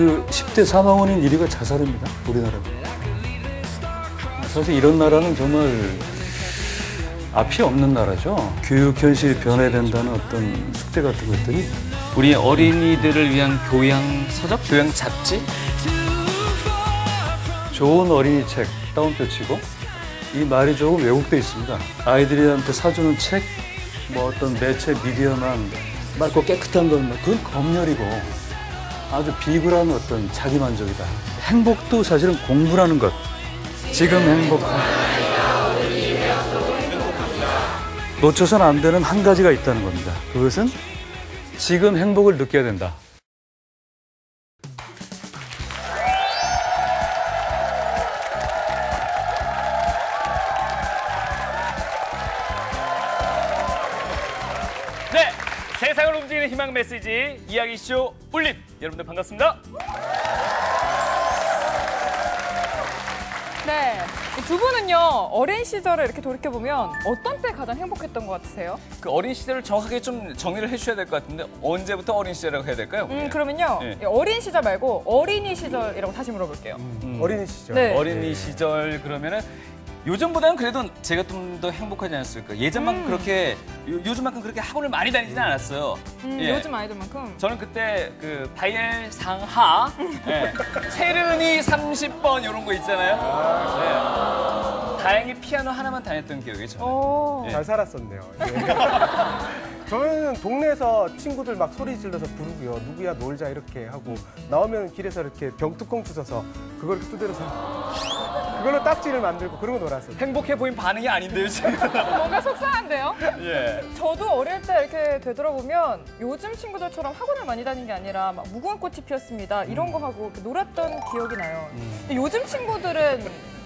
그 10대 사망 원인 1위가 자살입니다. 우리나라가. 사실 이런 나라는 정말 앞이 없는 나라죠. 교육 현실이 변해야 된다는 어떤 숙제 같은 것들이 우리 어린이들을 위한 교양 서적, 교양 잡지? 좋은 어린이 책 따옴표 치고 이 말이 조금 왜곡돼 있습니다. 아이들한테 사주는 책, 뭐 어떤 매체 미디어만 맑고 깨끗한 것만 그건 검열이고 아주 비굴한 어떤 자기만족이다. 행복도 사실은 공부라는 것. 지금 행복한 놓쳐서는 안 되는 한 가지가 있다는 겁니다. 그것은 지금 행복을 느껴야 된다. 네, 세상을 움직이는 희망 메시지 이야기쇼 울림. 여러분들 반갑습니다. 네, 두 분은요 어린 시절을 이렇게 돌이켜보면 어떤 때 가장 행복했던 것 같으세요? 그 어린 시절을 정확하게 좀 정리를 해주셔야 될 것 같은데 언제부터 어린 시절이라고 해야 될까요? 그러면요 어린 시절 말고 어린이 시절이라고 다시 물어볼게요. 어린이 시절. 네. 어린이 시절 그러면은 요즘보다는 그래도 제가 좀 더 행복하지 않았을까. 예전만큼 그렇게 요즘만큼 그렇게 학원을 많이 다니지는 않았어요. 요즘 아이들만큼. 저는 그때 그 바이엘 상하, 체르니 30번 이런 거 있잖아요. 네. 다행히 피아노 하나만 다녔던 기억이 저는. 잘 살았었네요. 저는 동네에서 친구들 막 소리 질러서 부르고요. 누구야 놀자 이렇게 하고 나오면 길에서 이렇게 병뚜껑 주워서 그걸 두드려서 그걸로 딱지를 만들고 그러고 놀았어요. 행복해 보인 반응이 아닌데요, 지금. 뭔가 속상한데요? 예. 저도 어릴 때 이렇게 되돌아보면 요즘 친구들처럼 학원을 많이 다닌 게 아니라 막 무궁화 꽃이 피었습니다. 이런 거 하고 이렇게 놀았던 기억이 나요. 근데 요즘 친구들은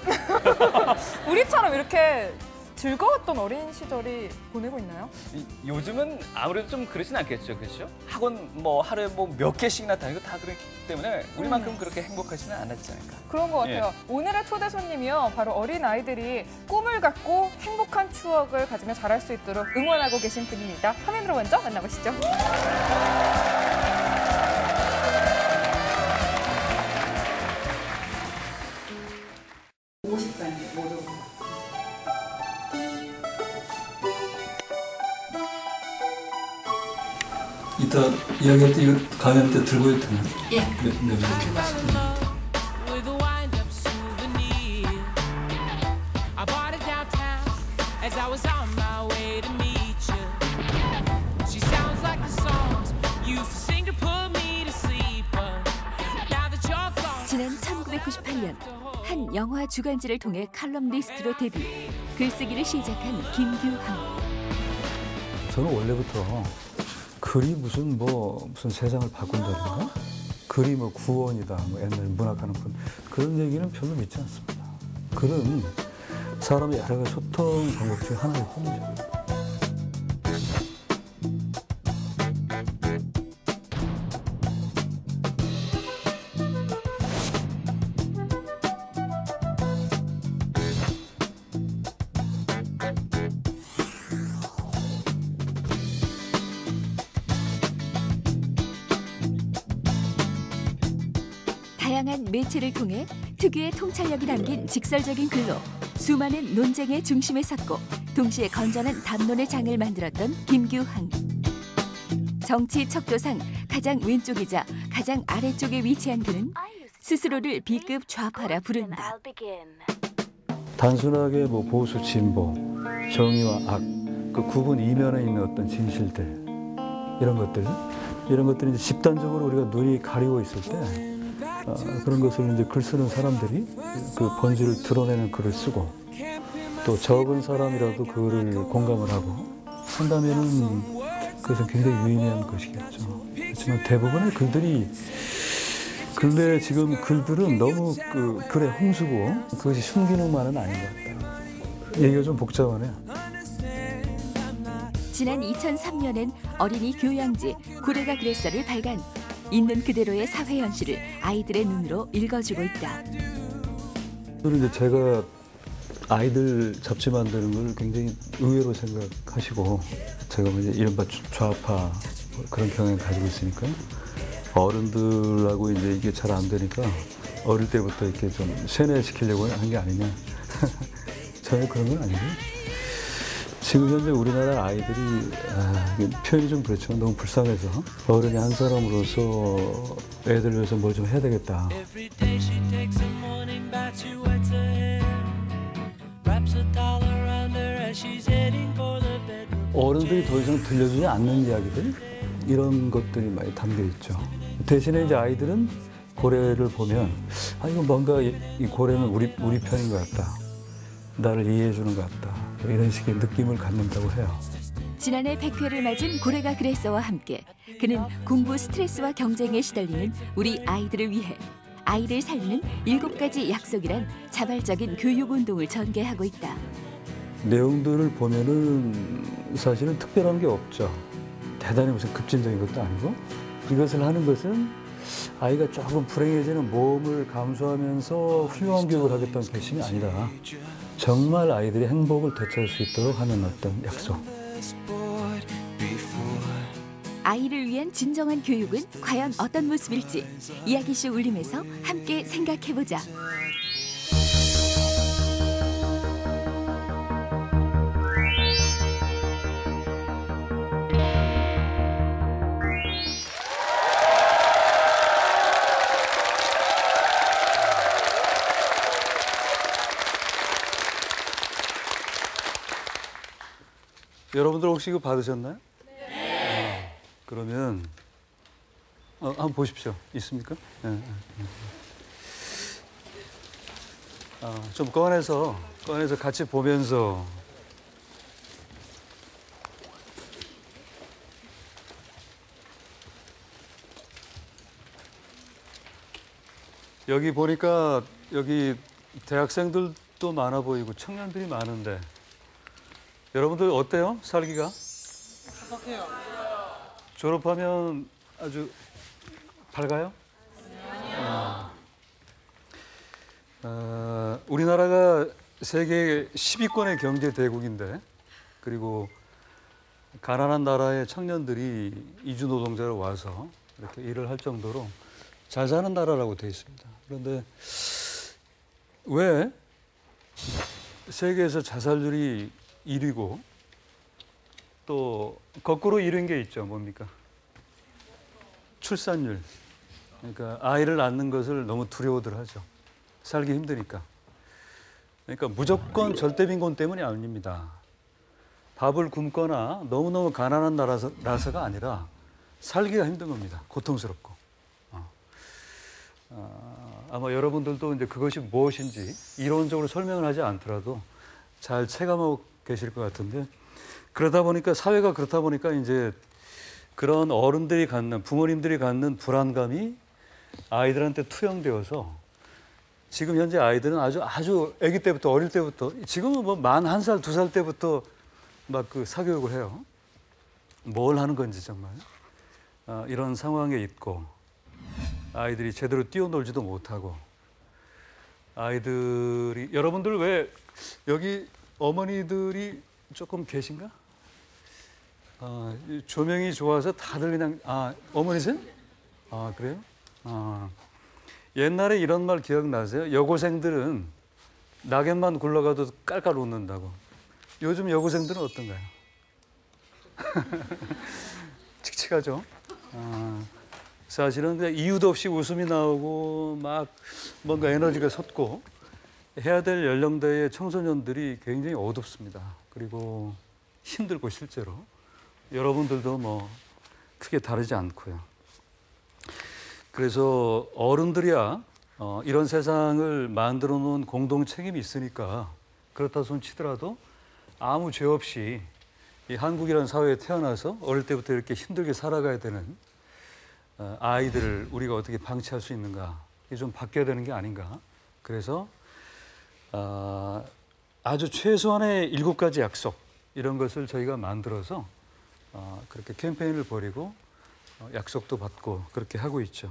우리처럼 이렇게 즐거웠던 어린 시절이 보내고 있나요? 요즘은 아무래도 좀 그러진 않겠죠, 그렇죠? 학원 뭐 하루에 뭐 몇 개씩이나 다니고 다 그렇기 때문에 우리만큼 그렇게 행복하지는 않았지 않을까. 그런 것 같아요. 오늘의 초대 손님이요, 바로 어린 아이들이 꿈을 갖고 행복한 추억을 가지며 자랄 수 있도록 응원하고 계신 분입니다. 화면으로 먼저 만나보시죠. 보고 싶다는 게 뭐죠? 이따 이야기할 때 이거 강연 때 들고 있다. 예. 네. 지난 1998년 한 영화 주간지를 통해 칼럼니스트로 데뷔, 글쓰기를 시작한 김규항. 저는 원래부터 글이 무슨 세상을 바꾼다든가 글이 뭐 구원이다, 뭐 옛날 문학하는 분 그런 얘기는 별로 믿지 않습니다. 글은 사람의 여러 가지 소통 방법 중에 하나일 뿐이죠. 다양한 매체를 통해 특유의 통찰력이 담긴 직설적인 글로 수많은 논쟁의 중심에 섰고 동시에 건전한 담론의 장을 만들었던 김규항. 정치 척도상 가장 왼쪽이자 가장 아래쪽에 위치한 그는 스스로를 B급 좌파라 부른다. 단순하게 뭐 보수, 진보, 정의와 악, 그 구분 이면에 있는 어떤 진실들 이런 것들이 이제 집단적으로 우리가 눈이 가리고 있을 때 그런 것을 이제 글 쓰는 사람들이 그 본질을 드러내는 글을 쓰고 또 적은 사람이라도 그거를 공감을 하고 한다면은 그것은 굉장히 유의미한 것이겠죠. 그렇지만 대부분의 글들이 근래 지금 글들은 너무 그 글의 홍수고 그것이 순기능만은 아닌 것 같아요. 얘기가 좀 복잡하네요. 지난 2003년엔 어린이 교양지 구레가 그랬어를 발간. 있는 그대로의 사회 현실을 아이들의 눈으로 읽어주고 있다. 이제 제가 아이들 잡지 만드는 걸 굉장히 의외로 생각하시고 제가 이제 이른바 좌파 그런 경향을 가지고 있으니까 어른들하고 이제 이게 잘 안 되니까 어릴 때부터 이렇게 좀 세뇌시키려고 한 게 아니냐. 전혀 그런 건 아니고. 지금 현재 우리나라 아이들이 이게 표현이 좀 그렇지만 너무 불쌍해서 어른이 한 사람으로서 애들 위해서 뭘 좀 해야 되겠다. Every day she takes a morning bath, she wets her hair, wraps a towel around her as she's heading for the bedroom. 어른들이 더 이상 들려주지 않는 이야기들 이런 것들이 많이 담겨 있죠. 대신에 이제 아이들은 고래를 보면 이거 뭔가 이 고래는 우리 편인 것 같다. 나를 이해해 주는 것 같다. 이런 식의 느낌을 갖는다고 해요. 지난해 100회를 맞은 고래가 그랬어와 함께 그는 공부 스트레스와 경쟁에 시달리는 우리 아이들을 위해 아이를 살리는 7가지 약속이란 자발적인 교육 운동을 전개하고 있다. 내용들을 보면은 사실은 특별한 게 없죠. 대단히 무슨 급진적인 것도 아니고 이것을 하는 것은 아이가 조금 불행해지는 모험을 감수하면서 훌륭한 교육을 하겠다는 결심이 아니라 정말 아이들이 행복을 되찾을 수 있도록 하는 어떤 약속. 아이를 위한 진정한 교육은 과연 어떤 모습일지 이야기쇼 울림에서 함께 생각해보자. 여러분들 혹시 이거 받으셨나요? 네. 그러면 한번 보십시오. 있습니까? 네. 좀 꺼내서 같이 보면서 여기 보니까 여기 대학생들도 많아 보이고 청년들이 많은데 여러분들 어때요? 살기가? 행복해요. 졸업하면 아주 밝아요? 우리나라가 세계 10위권의 경제 대국인데 그리고 가난한 나라의 청년들이 이주 노동자로 와서 이렇게 일을 할 정도로 잘 사는 나라라고 되어 있습니다. 그런데 왜 세계에서 자살률이 1위고 또 거꾸로 1위인 게 있죠. 뭡니까? 출산율. 그러니까 아이를 낳는 것을 너무 두려워들 하죠. 살기 힘드니까. 그러니까 무조건 절대 빈곤 때문이 아닙니다. 밥을 굶거나 너무너무 가난한 나라서가 아니라 살기가 힘든 겁니다. 고통스럽고. 아마 여러분들도 이제 그것이 무엇인지 이론적으로 설명을 하지 않더라도 잘 체감하고 계실 것 같은데 그러다 보니까 사회가 그렇다 보니까 이제 그런 어른들이 갖는 부모님들이 갖는 불안감이 아이들한테 투영되어서 지금 현재 아이들은 아주 아기 때부터 어릴 때부터 지금은 뭐 만 1살, 2살 때부터 막 그 사교육을 해요. 뭘 하는 건지 정말 이런 상황에 있고 아이들이 제대로 뛰어놀지도 못하고 아이들이 여러분들 왜 여기 어머니들이 조금 계신가? 조명이 좋아서 다들 그냥 어머니세요? 그래요? 옛날에 이런 말 기억나세요? 여고생들은 낙엽만 굴러가도 깔깔 웃는다고. 요즘 여고생들은 어떤가요? 칙칙하죠? 사실은 그냥 이유도 없이 웃음이 나오고 막 뭔가 에너지가 솟고 해야 될 연령대의 청소년들이 굉장히 어둡습니다. 그리고 힘들고 실제로 여러분들도 뭐 크게 다르지 않고요. 그래서 어른들이야 이런 세상을 만들어 놓은 공동 책임이 있으니까 그렇다 손 치더라도 아무 죄 없이 이 한국이라는 사회에 태어나서 어릴 때부터 이렇게 힘들게 살아가야 되는 아이들을 우리가 어떻게 방치할 수 있는가 이게 좀 바뀌어야 되는 게 아닌가. 그래서 아주 최소한의 7가지 약속 이런 것을 저희가 만들어서 그렇게 캠페인을 벌이고 약속도 받고 그렇게 하고 있죠.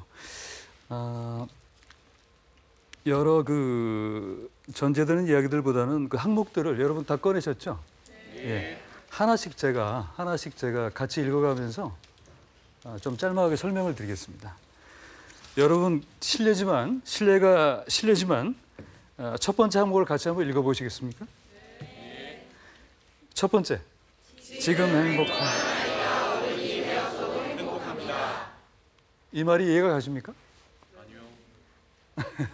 여러 그 전제되는 이야기들보다는 그 항목들을 여러분 다 꺼내셨죠? 네. 예. 하나씩 제가 같이 읽어가면서 좀 짤막하게 설명을 드리겠습니다. 여러분 실례지만 첫 번째 항목을 같이 한번 읽어보시겠습니까? 첫 번째, 지금 행복합니다. 이 말이 이해가 가십니까? 아니요.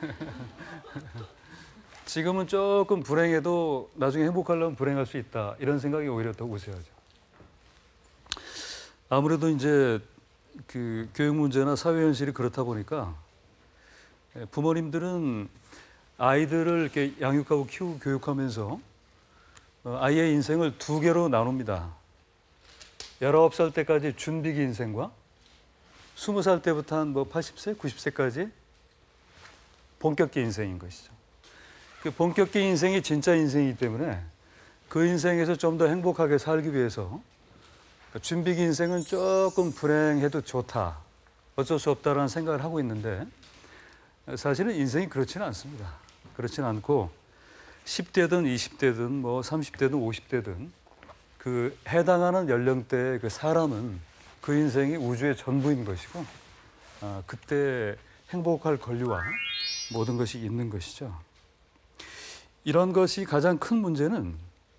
지금은 조금 불행해도 나중에 행복하려면 불행할 수 있다. 이런 생각이 오히려 더 우세하죠. 아무래도 이제 그 교육 문제나 사회 현실이 그렇다 보니까 부모님들은 아이들을 이렇게 양육하고 키우고 교육하면서 아이의 인생을 두 개로 나눕니다. 19살 때까지 준비기 인생과 20살 때부터 한 뭐 80세, 90세까지 본격기 인생인 것이죠. 그 본격기 인생이 진짜 인생이기 때문에 그 인생에서 좀 더 행복하게 살기 위해서 준비기 인생은 조금 불행해도 좋다. 어쩔 수 없다라는 생각을 하고 있는데 사실은 인생이 그렇지는 않습니다. 그렇지는 않고 10대든 20대든 뭐 30대든 50대든 그 해당하는 연령대의 그 사람은 그 인생이 우주의 전부인 것이고 그때 행복할 권리와 모든 것이 있는 것이죠. 이런 것이 가장 큰 문제는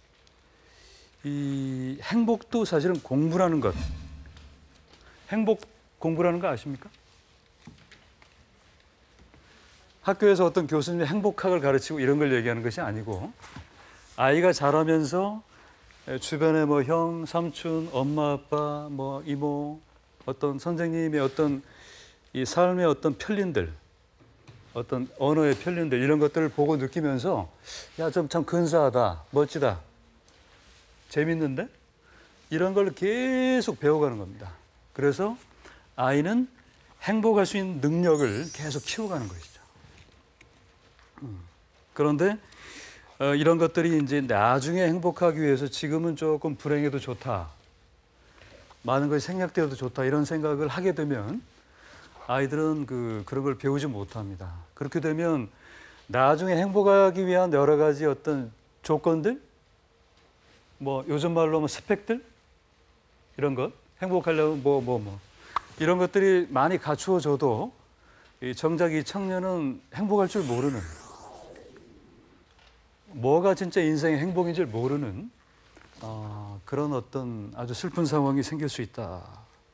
이 행복도 사실은 공부라는 것. 행복 공부라는 거 아십니까? 학교에서 어떤 교수님이 행복학을 가르치고 이런 걸 얘기하는 것이 아니고 아이가 자라면서 주변에 뭐 형, 삼촌, 엄마, 아빠, 뭐 이모, 어떤 선생님의 어떤 이 삶의 어떤 편린들, 어떤 언어의 편린들 이런 것들을 보고 느끼면서 야, 좀 참 근사하다, 멋지다, 재밌는데? 이런 걸 계속 배워가는 겁니다. 그래서 아이는 행복할 수 있는 능력을 계속 키워가는 것이죠. 그런데 이런 것들이 이제 나중에 행복하기 위해서 지금은 조금 불행해도 좋다. 많은 것이 생략되어도 좋다. 이런 생각을 하게 되면 아이들은 그런 걸 배우지 못합니다. 그렇게 되면 나중에 행복하기 위한 여러 가지 어떤 조건들, 뭐 요즘 말로 하면 스펙들, 이런 것, 행복하려면 뭐 이런 것들이 많이 갖추어져도 정작 이 청년은 행복할 줄 모르는, 뭐가 진짜 인생의 행복인지 모르는 그런 어떤 아주 슬픈 상황이 생길 수 있다.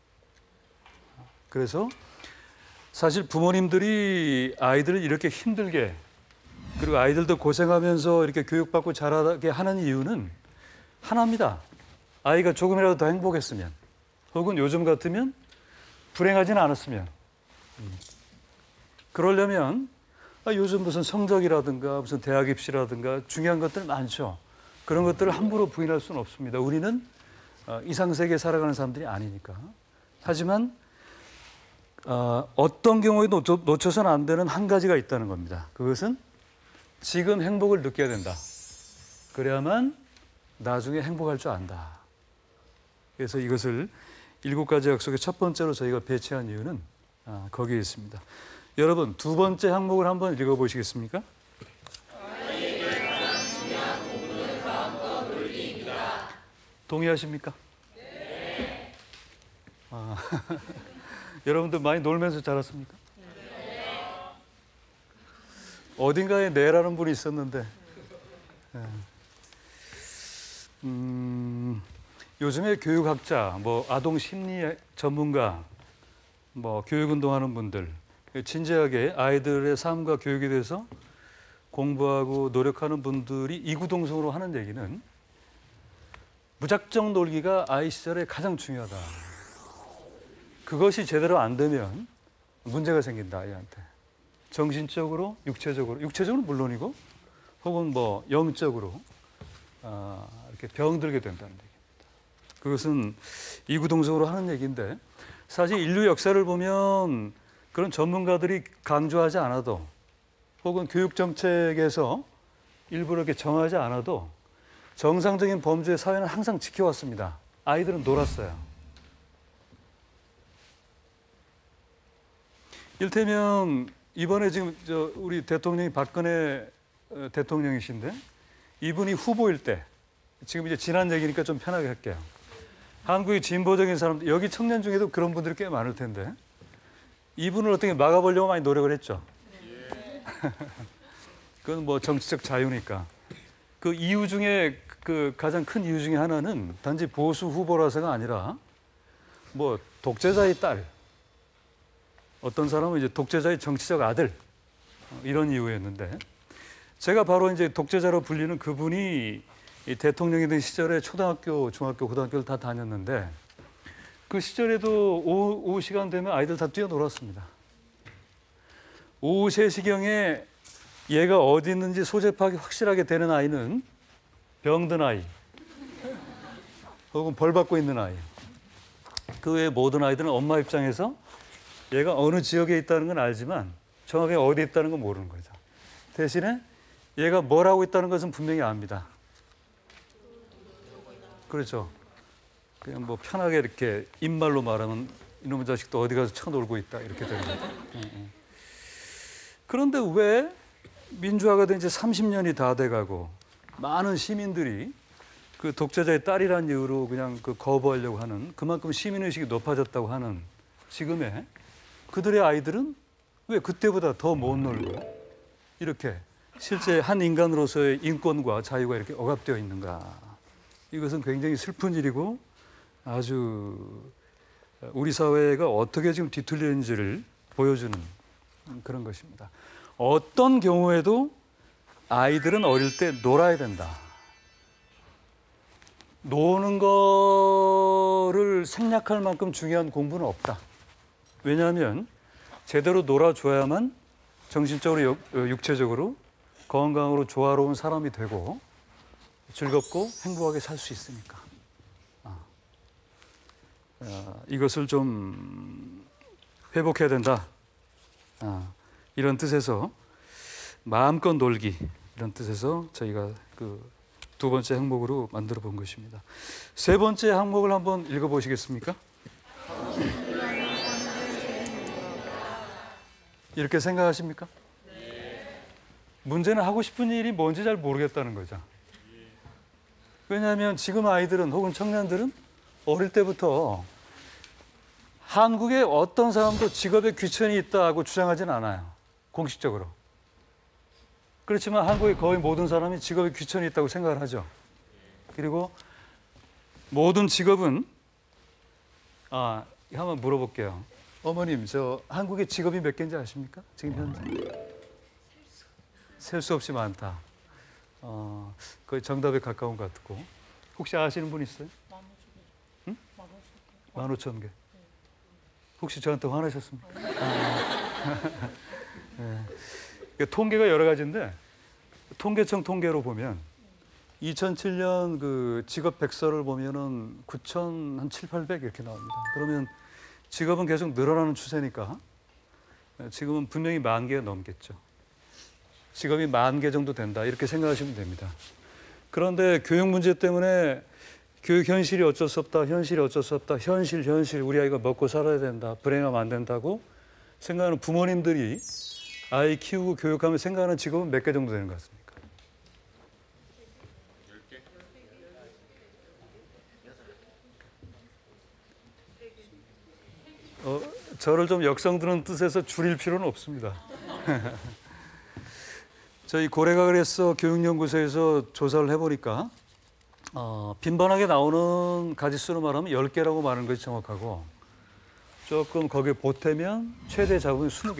그래서 사실 부모님들이 아이들을 이렇게 힘들게 그리고 아이들도 고생하면서 이렇게 교육받고 자라게 하는 이유는 하나입니다. 아이가 조금이라도 더 행복했으면 혹은 요즘 같으면 불행하지는 않았으면 그러려면 요즘 무슨 성적이라든가 무슨 대학 입시라든가 중요한 것들 많죠. 그런 것들을 함부로 부인할 수는 없습니다. 우리는 이상세계에 살아가는 사람들이 아니니까. 하지만 어떤 경우에도 놓쳐서는 안 되는 한 가지가 있다는 겁니다. 그것은 지금 행복을 느껴야 된다. 그래야만 나중에 행복할 줄 안다. 그래서 이것을 7가지 약속의 첫 번째로 저희가 배치한 이유는 거기에 있습니다. 여러분, 두 번째 항목을 한번 읽어보시겠습니까? 동의하십니까? 네. 여러분들 많이 놀면서 자랐습니까? 네. 어딘가에 네라는 분이 있었는데 요즘에 교육학자, 뭐 아동 심리 전문가, 뭐 교육운동하는 분들 진지하게 아이들의 삶과 교육에 대해서 공부하고 노력하는 분들이 이구동성으로 하는 얘기는 무작정 놀기가 아이 시절에 가장 중요하다. 그것이 제대로 안 되면 문제가 생긴다, 아이한테. 정신적으로, 육체적으로 물론이고 혹은 뭐 영적으로 이렇게 병들게 된다는 얘기입니다. 그것은 이구동성으로 하는 얘기인데 사실 인류 역사를 보면 그런 전문가들이 강조하지 않아도 혹은 교육 정책에서 일부러 이렇게 정하지 않아도 정상적인 범주의 사회는 항상 지켜왔습니다. 아이들은 놀았어요. 이를테면 이번에 지금 우리 대통령이 박근혜 대통령이신데 이분이 후보일 때 지금 이제 지난 얘기니까 좀 편하게 할게요. 한국의 진보적인 사람들, 여기 청년 중에도 그런 분들이 꽤 많을 텐데 이분을 어떻게 막아보려고 많이 노력을 했죠. 그건 뭐 정치적 자유니까. 그 이유 중에 그 가장 큰 이유 중에 하나는 단지 보수 후보라서가 아니라 뭐 독재자의 딸, 어떤 사람은 이제 독재자의 정치적 아들 이런 이유였는데 제가 바로 이제 독재자로 불리는 그분이 이 대통령이 된 시절에 초등학교, 중학교, 고등학교를 다 다녔는데 그 시절에도 오후 시간 되면 아이들 다 뛰어놀았습니다. 오후 3시경에 얘가 어디 있는지 소재 파악이 확실하게 되는 아이는 병든 아이 혹은 벌 받고 있는 아이. 그 외의 모든 아이들은 엄마 입장에서 얘가 어느 지역에 있다는 건 알지만 정확하게 어디 있다는 건 모르는 거죠. 대신에 얘가 뭘 하고 있다는 것은 분명히 압니다. 그렇죠. 그냥 뭐 편하게 이렇게 입말로 말하면 이놈의 자식도 어디 가서 쳐놀고 있다 이렇게 되는 거죠. 그런데 왜 민주화가 된 지 30년이 다 돼가고 많은 시민들이 그 독재자의 딸이라는 이유로 그냥 그 거부하려고 하는 그만큼 시민의식이 높아졌다고 하는 지금의 그들의 아이들은 왜 그때보다 더 못 놀고 이렇게 실제 한 인간으로서의 인권과 자유가 이렇게 억압되어 있는가. 이것은 굉장히 슬픈 일이고 아주 우리 사회가 어떻게 지금 뒤틀리는지를 보여주는 그런 것입니다. 어떤 경우에도 아이들은 어릴 때 놀아야 된다. 노는 거를 생략할 만큼 중요한 공부는 없다. 왜냐하면 제대로 놀아줘야만 정신적으로 육체적으로 건강으로 조화로운 사람이 되고 즐겁고 행복하게 살 수 있으니까. 이것을 좀 회복해야 된다. 이런 뜻에서 마음껏 놀기 이런 뜻에서 저희가 그 2번째 항목으로 만들어 본 것입니다. 3번째 항목을 한번 읽어보시겠습니까? 이렇게 생각하십니까? 문제는 하고 싶은 일이 뭔지 잘 모르겠다는 거죠. 왜냐하면 지금 아이들은 혹은 청년들은 어릴 때부터 한국의 어떤 사람도 직업에 귀천이 있다고 주장하진 않아요. 공식적으로. 그렇지만 한국의 거의 모든 사람이 직업에 귀천이 있다고 생각을 하죠. 그리고 모든 직업은 한번 물어볼게요. 어머님, 저 한국의 직업이 몇 개인지 아십니까? 지금 현재? 셀 수 없이 많다. 거의 정답에 가까운 것 같고. 혹시 아시는 분 있어요? 15,000개. 혹시 저한테 화나셨습니까? 네. 통계가 여러 가지인데 통계청 통계로 보면 2007년 그 직업 백서를 보면은 9,700 이렇게 나옵니다. 그러면 직업은 계속 늘어나는 추세니까 지금은 분명히 10,000개가 넘겠죠. 직업이 10,000개 정도 된다 이렇게 생각하시면 됩니다. 그런데 교육 문제 때문에 교육 현실이 어쩔 수 없다, 현실이 어쩔 수 없다, 현실 우리 아이가 먹고 살아야 된다, 불행하면 안 된다고 생각하는 부모님들이 아이 키우고 교육하면 생각하는 직업은 몇 개 정도 되는 것 같습니까? 10개? 저를 좀 역성드는 뜻에서 줄일 필요는 없습니다. 저희 고래가을에서 교육연구소에서 조사를 해보니까 빈번하게 나오는 가지수로 말하면 10개라고 말하는 것이 정확하고 조금 거기에 보태면 최대 잡으면 20개.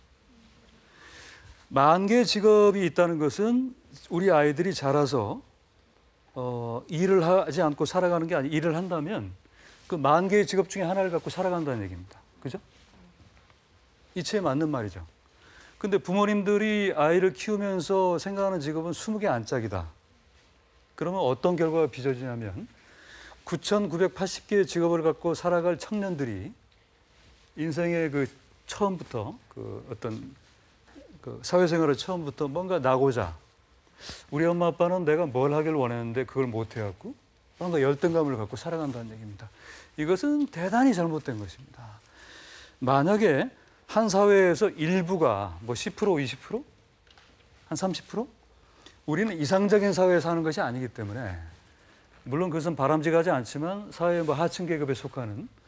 10,000개의 직업이 있다는 것은 우리 아이들이 자라서 일을 하지 않고 살아가는 게 아니라 일을 한다면 그 10,000개의 직업 중에 하나를 갖고 살아간다는 얘기입니다. 그죠? 이치에 맞는 말이죠. 근데 부모님들이 아이를 키우면서 생각하는 직업은 20개 안짝이다. 그러면 어떤 결과가 빚어지냐면 9,980개의 직업을 갖고 살아갈 청년들이 인생의 그 처음부터 그 어떤 그 사회생활의 처음부터 뭔가 나고자 우리 엄마 아빠는 내가 뭘 하길 원했는데 그걸 못 해갖고 뭔가 열등감을 갖고 살아간다는 얘기입니다. 이것은 대단히 잘못된 것입니다. 만약에 한 사회에서 일부가 뭐 10%, 20%? 한 30%? 우리는 이상적인 사회에 사는 것이 아니기 때문에 물론 그것은 바람직하지 않지만 사회의 뭐 하층 계급에 속하는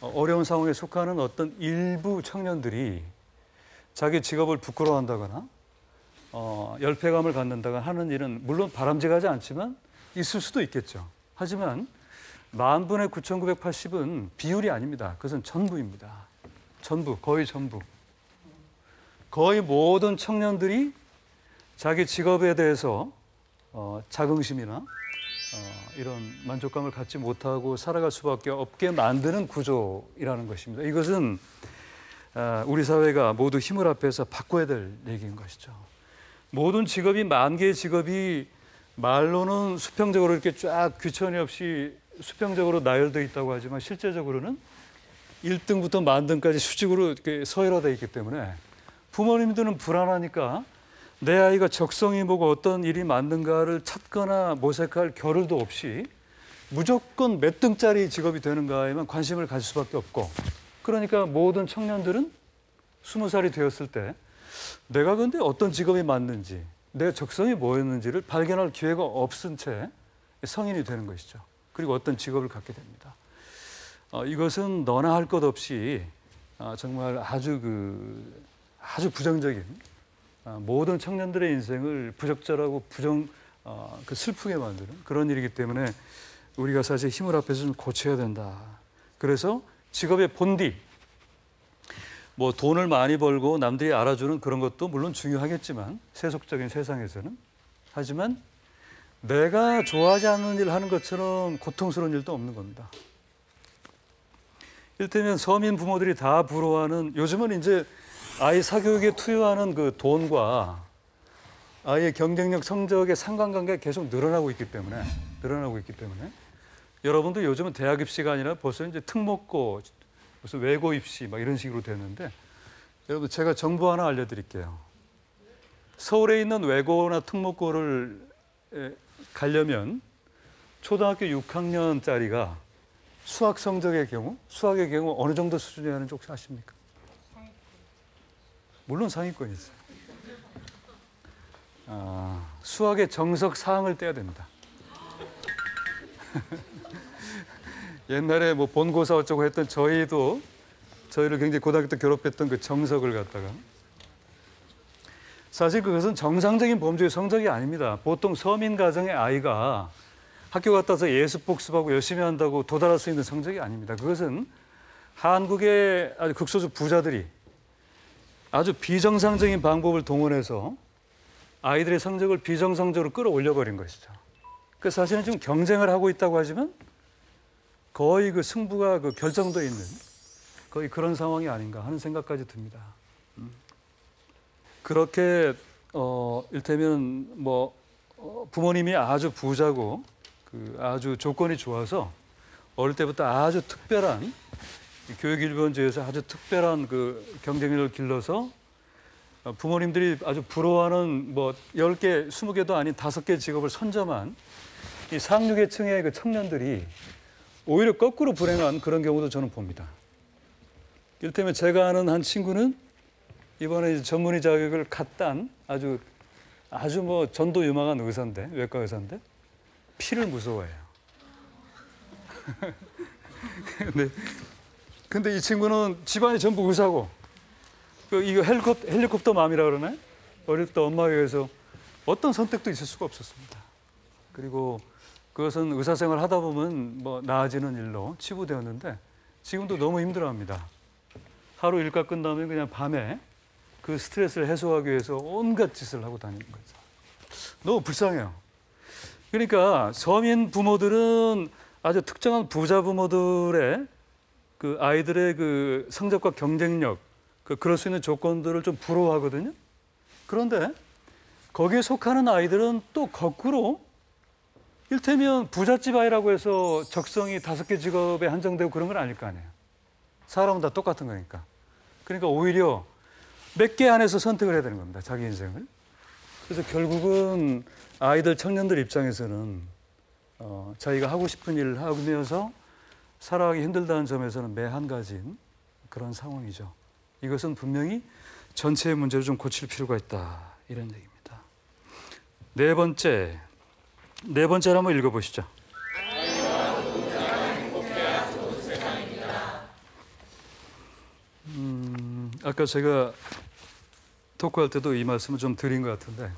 어려운 상황에 속하는 어떤 일부 청년들이 자기 직업을 부끄러워한다거나 열패감을 갖는다거나 하는 일은 물론 바람직하지 않지만 있을 수도 있겠죠. 하지만 10,000분의 9,980은 비율이 아닙니다. 그것은 전부입니다. 전부, 거의 전부. 거의 모든 청년들이 자기 직업에 대해서 자긍심이나 이런 만족감을 갖지 못하고 살아갈 수밖에 없게 만드는 구조이라는 것입니다. 이것은 우리 사회가 모두 힘을 합해서 바꿔야 될 얘기인 것이죠. 모든 직업이, 10,000개의 직업이 말로는 수평적으로 이렇게 쫙 귀천이 없이 수평적으로 나열되어 있다고 하지만 실제적으로는 1등부터 만등까지 수직으로 이렇게 서열화되어 있기 때문에 부모님들은 불안하니까 내 아이가 적성이 뭐고 어떤 일이 맞는가를 찾거나 모색할 겨를도 없이 무조건 몇 등짜리 직업이 되는가에만 관심을 가질 수밖에 없고, 그러니까 모든 청년들은 20살이 되었을 때 내가 근데 어떤 직업이 맞는지, 내 적성이 뭐였는지를 발견할 기회가 없은 채 성인이 되는 것이죠. 그리고 어떤 직업을 갖게 됩니다. 이것은 너나 할 것 없이 정말 아주 부정적인, 모든 청년들의 인생을 부적절하고 슬프게 만드는 그런 일이기 때문에 우리가 사실 힘을 합해서 좀 고쳐야 된다. 그래서 직업의 본디, 뭐 돈을 많이 벌고 남들이 알아주는 그런 것도 물론 중요하겠지만 세속적인 세상에서는, 하지만 내가 좋아하지 않는 일을 하는 것처럼 고통스러운 일도 없는 겁니다. 이를테면 서민 부모들이 다 부러워하는, 요즘은 이제 아이 사교육에 투여하는 그 돈과 아이의 경쟁력 성적의 상관관계가 계속 늘어나고 있기 때문에 여러분도 요즘은 대학 입시가 아니라 벌써 이제 특목고, 무슨 외고 입시 막 이런 식으로 됐는데, 여러분 제가 정보 하나 알려드릴게요. 서울에 있는 외고나 특목고를 가려면 초등학교 6학년짜리가 수학 성적의 경우, 수학의 경우 어느 정도 수준이 하는지 혹시 아십니까? 물론 상위권이죠. 수학의 정석 사항을 떼야 됩니다. 옛날에 뭐 본고사 어쩌고 했던 저희를 굉장히 고등학교 때 괴롭혔던 그 정석을 갖다가, 사실 그것은 정상적인 범주의 성적이 아닙니다. 보통 서민 가정의 아이가 학교 갔다 와서 예습 복습하고 열심히 한다고 도달할 수 있는 성적이 아닙니다. 그것은 한국의 아주 극소수 부자들이 아주 비정상적인 방법을 동원해서 아이들의 성적을 비정상적으로 끌어올려버린 것이죠. 그 사실은 지금 경쟁을 하고 있다고 하지만 거의 그 승부가 결정되어 있는 거의 그런 상황이 아닌가 하는 생각까지 듭니다. 그렇게 이를테면 뭐 부모님이 아주 부자고 아주 조건이 좋아서 어릴 때부터 아주 특별한 교육 일본주의에서 아주 특별한 그 경쟁력을 길러서 부모님들이 아주 부러워하는 뭐 10개, 20개도 아닌 5개 직업을 선점한 이 상류계층의 그 청년들이 오히려 거꾸로 불행한 그런 경우도 저는 봅니다. 이를테면 제가 아는 한 친구는 이번에 이제 전문의 자격을 갓 딴 아주 뭐 전도 유망한 의사인데, 외과 의사인데 피를 무서워해요. 근데 이 친구는 집안이 전부 의사고, 이거 헬리콥터 맘이라 그러네? 어릴 때 엄마에 의해서 어떤 선택도 있을 수가 없었습니다. 그리고 그것은 의사생활 하다 보면 뭐 나아지는 일로 치부되었는데 지금도 너무 힘들어합니다. 하루 일과 끝나면 그냥 밤에 그 스트레스를 해소하기 위해서 온갖 짓을 하고 다니는 거죠. 너무 불쌍해요. 그러니까 서민 부모들은 아주 특정한 부자 부모들의 그 아이들의 그 성적과 경쟁력, 그럴 수 있는 조건들을 좀 부러워하거든요. 그런데 거기에 속하는 아이들은 또 거꾸로, 이를테면 부잣집 아이라고 해서 적성이 5개 직업에 한정되고 그런 건 아닐 거 아니에요. 사람은 다 똑같은 거니까. 그러니까 오히려 몇 개 안에서 선택을 해야 되는 겁니다, 자기 인생을. 그래서 결국은 아이들, 청년들 입장에서는 자기가 하고 싶은 일을 하면서 살아가기 힘들다는 점에서는 매한가지인 그런 상황이죠. 이것은 분명히 전체의 문제를 좀 고칠 필요가 있다, 이런 얘기입니다. 네 번째를 한번 읽어보시죠. 아까 제가 토크할 때도 이 말씀을 좀 드린 것 같은데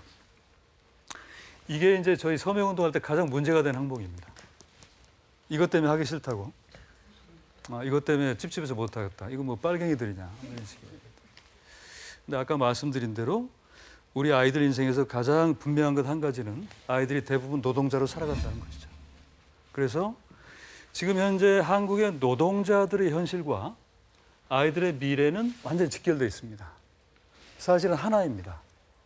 이게 이제 저희 서명운동할 때 가장 문제가 된 항목입니다. 이것 때문에 하기 싫다고. 이것 때문에 찝찝해서 못하겠다. 이거 뭐 빨갱이들이냐. 이런 식의. 근데 아까 말씀드린 대로 우리 아이들 인생에서 가장 분명한 것 한 가지는 아이들이 대부분 노동자로 살아간다는 것이죠. 그래서 지금 현재 한국의 노동자들의 현실과 아이들의 미래는 완전히 직결되어 있습니다. 사실은 하나입니다.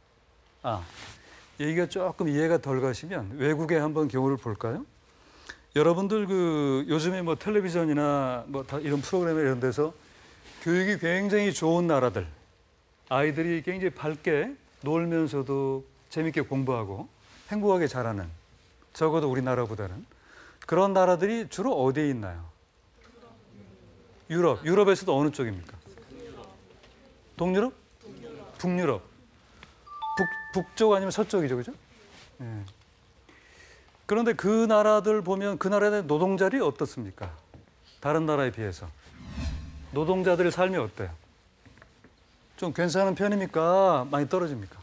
얘기가 조금 이해가 덜 가시면 외국의 한번 경우를 볼까요? 여러분들 요즘에 뭐 텔레비전이나 뭐 다 이런 프로그램 이런 데서 교육이 굉장히 좋은 나라들, 아이들이 굉장히 밝게 놀면서도 재밌게 공부하고 행복하게 자라는, 적어도 우리나라보다는 그런 나라들이 주로 어디에 있나요? 유럽. 유럽에서도 어느 쪽입니까? 동유럽? 북유럽. 북쪽 아니면 서쪽이죠, 그죠? 네. 그런데 그 나라들 보면 그 나라의 노동자들이 어떻습니까? 다른 나라에 비해서. 노동자들의 삶이 어때요? 좀 괜찮은 편입니까? 많이 떨어집니까?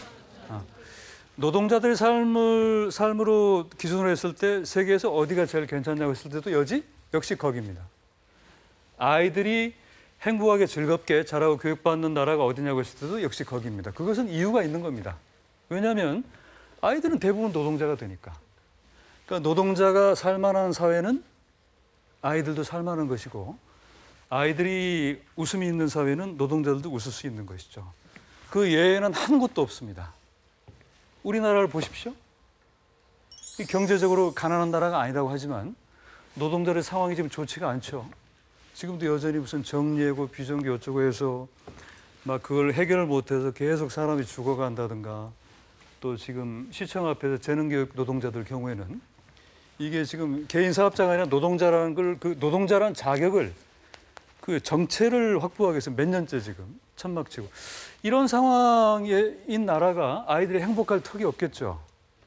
노동자들의 삶으로 기준으로 했을 때 세계에서 어디가 제일 괜찮냐고 했을 때도 역시 거기입니다. 아이들이 행복하게 즐겁게 자라고 교육받는 나라가 어디냐고 했을 때도 역시 거기입니다. 그것은 이유가 있는 겁니다. 왜냐하면 아이들은 대부분 노동자가 되니까. 그러니까 노동자가 살만한 사회는 아이들도 살만한 것이고 아이들이 웃음이 있는 사회는 노동자들도 웃을 수 있는 것이죠. 그 예외는 한 곳도 없습니다. 우리나라를 보십시오. 경제적으로 가난한 나라가 아니라고 하지만 노동자의 상황이 지금 좋지가 않죠. 지금도 여전히 무슨 정리해고 비정규 어쩌고 해서 막 그걸 해결을 못해서 계속 사람이 죽어간다든가 또 지금 시청 앞에서 재능교육 노동자들 경우에는 이게 지금 개인 사업자가 아니라 노동자라는 걸 그 노동자라는 자격을 그 정체를 확보하기 위해서 몇 년째 지금 천막치고 이런 상황인 나라가 아이들이 행복할 턱이 없겠죠.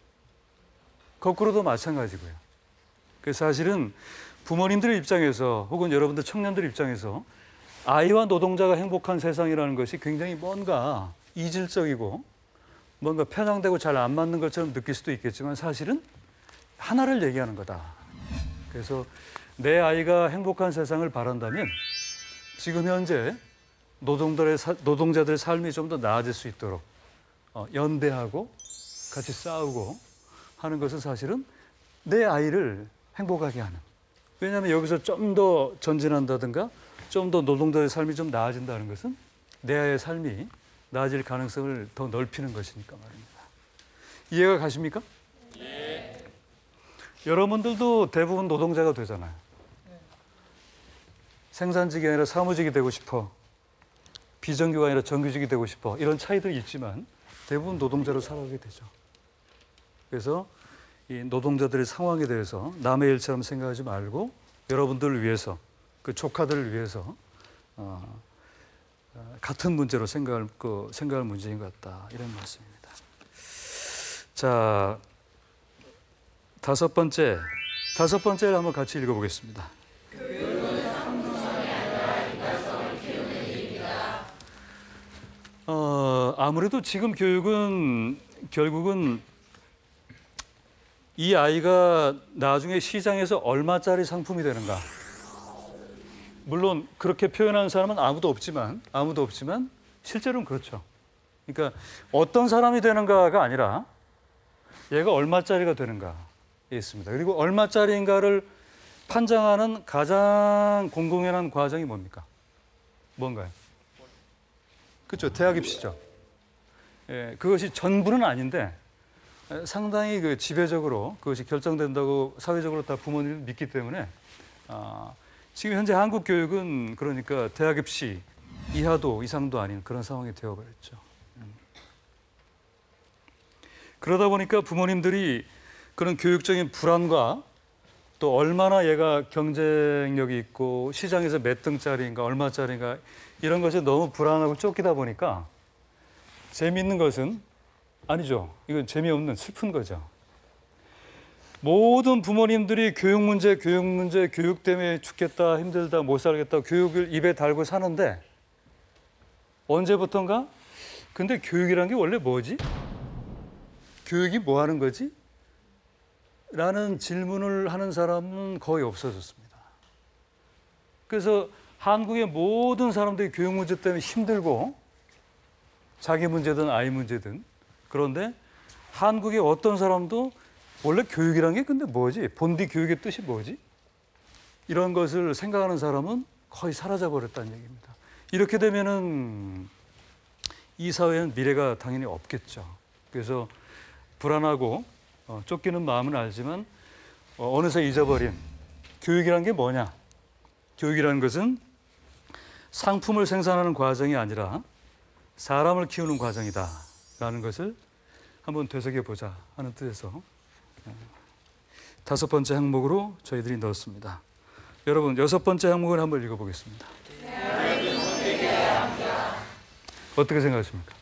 거꾸로도 마찬가지고요. 그래서 사실은 부모님들의 입장에서 혹은 여러분들 청년들 입장에서 아이와 노동자가 행복한 세상이라는 것이 굉장히 뭔가 이질적이고 뭔가 편향되고 잘 안 맞는 것처럼 느낄 수도 있겠지만 사실은 하나를 얘기하는 거다. 그래서 내 아이가 행복한 세상을 바란다면 지금 현재 노동자들의 삶이 좀 더 나아질 수 있도록 연대하고 같이 싸우고 하는 것은 사실은 내 아이를 행복하게 하는. 왜냐하면 여기서 좀 더 전진한다든가 좀 더 노동자의 삶이 좀 나아진다는 것은 내 아이의 삶이 나아질 가능성을 더 넓히는 것이니까 말입니다. 이해가 가십니까? 네. 여러분들도 대부분 노동자가 되잖아요. 생산직이 아니라 사무직이 되고 싶어. 비정규가 아니라 정규직이 되고 싶어. 이런 차이들이 있지만 대부분 노동자로 살아가게 되죠. 그래서 이 노동자들의 상황에 대해서 남의 일처럼 생각하지 말고 여러분들을 위해서 그 조카들을 위해서 같은 문제로 생각할 문제인 것 같다. 이런 말씀입니다. 자, 다섯 번째를 한번 같이 읽어보겠습니다. 아무래도 지금 교육은 결국은 이 아이가 나중에 시장에서 얼마짜리 상품이 되는가. 물론 그렇게 표현하는 사람은 아무도 없지만 실제로는 그렇죠. 그러니까 어떤 사람이 되는가가 아니라 얘가 얼마짜리가 되는가에 있습니다. 그리고 얼마짜리인가를 판정하는 가장 공공연한 과정이 뭡니까? 뭔가요? 그렇죠. 대학 입시죠. 예, 그것이 전부는 아닌데 상당히 그 지배적으로 그것이 결정된다고 사회적으로 다 부모님이 믿기 때문에 지금 현재 한국 교육은 그러니까 대학 입시 이하도 이상도 아닌 그런 상황이 되어버렸죠. 그러다 보니까 부모님들이 그런 교육적인 불안과 또 얼마나 얘가 경쟁력이 있고 시장에서 몇 등짜리인가 얼마짜리인가 이런 것에 너무 불안하고 쫓기다 보니까 재미있는 것은 아니죠. 이건 재미없는 슬픈 거죠. 모든 부모님들이 교육 문제, 교육 때문에 죽겠다, 힘들다, 못 살겠다, 교육을 입에 달고 사는데 언제부턴가? 근데 교육이란 게 원래 뭐지? 교육이 뭐 하는 거지? 라는 질문을 하는 사람은 거의 없어졌습니다. 그래서 한국의 모든 사람들이 교육 문제 때문에 힘들고 자기 문제든 아이 문제든 그런데 한국의 어떤 사람도 원래 교육이란 게 근데 뭐지? 본디 교육의 뜻이 뭐지? 이런 것을 생각하는 사람은 거의 사라져버렸다는 얘기입니다. 이렇게 되면은 이 사회는 미래가 당연히 없겠죠. 그래서 불안하고 쫓기는 마음은 알지만 어느새 잊어버린 교육이란 게 뭐냐? 교육이라는 것은 상품을 생산하는 과정이 아니라 사람을 키우는 과정이다라는 것을 한번 되새겨보자 하는 뜻에서 5번째 항목으로 저희들이 넣었습니다. 여러분 6번째 항목을 한번 읽어보겠습니다. 어떻게 생각하십니까?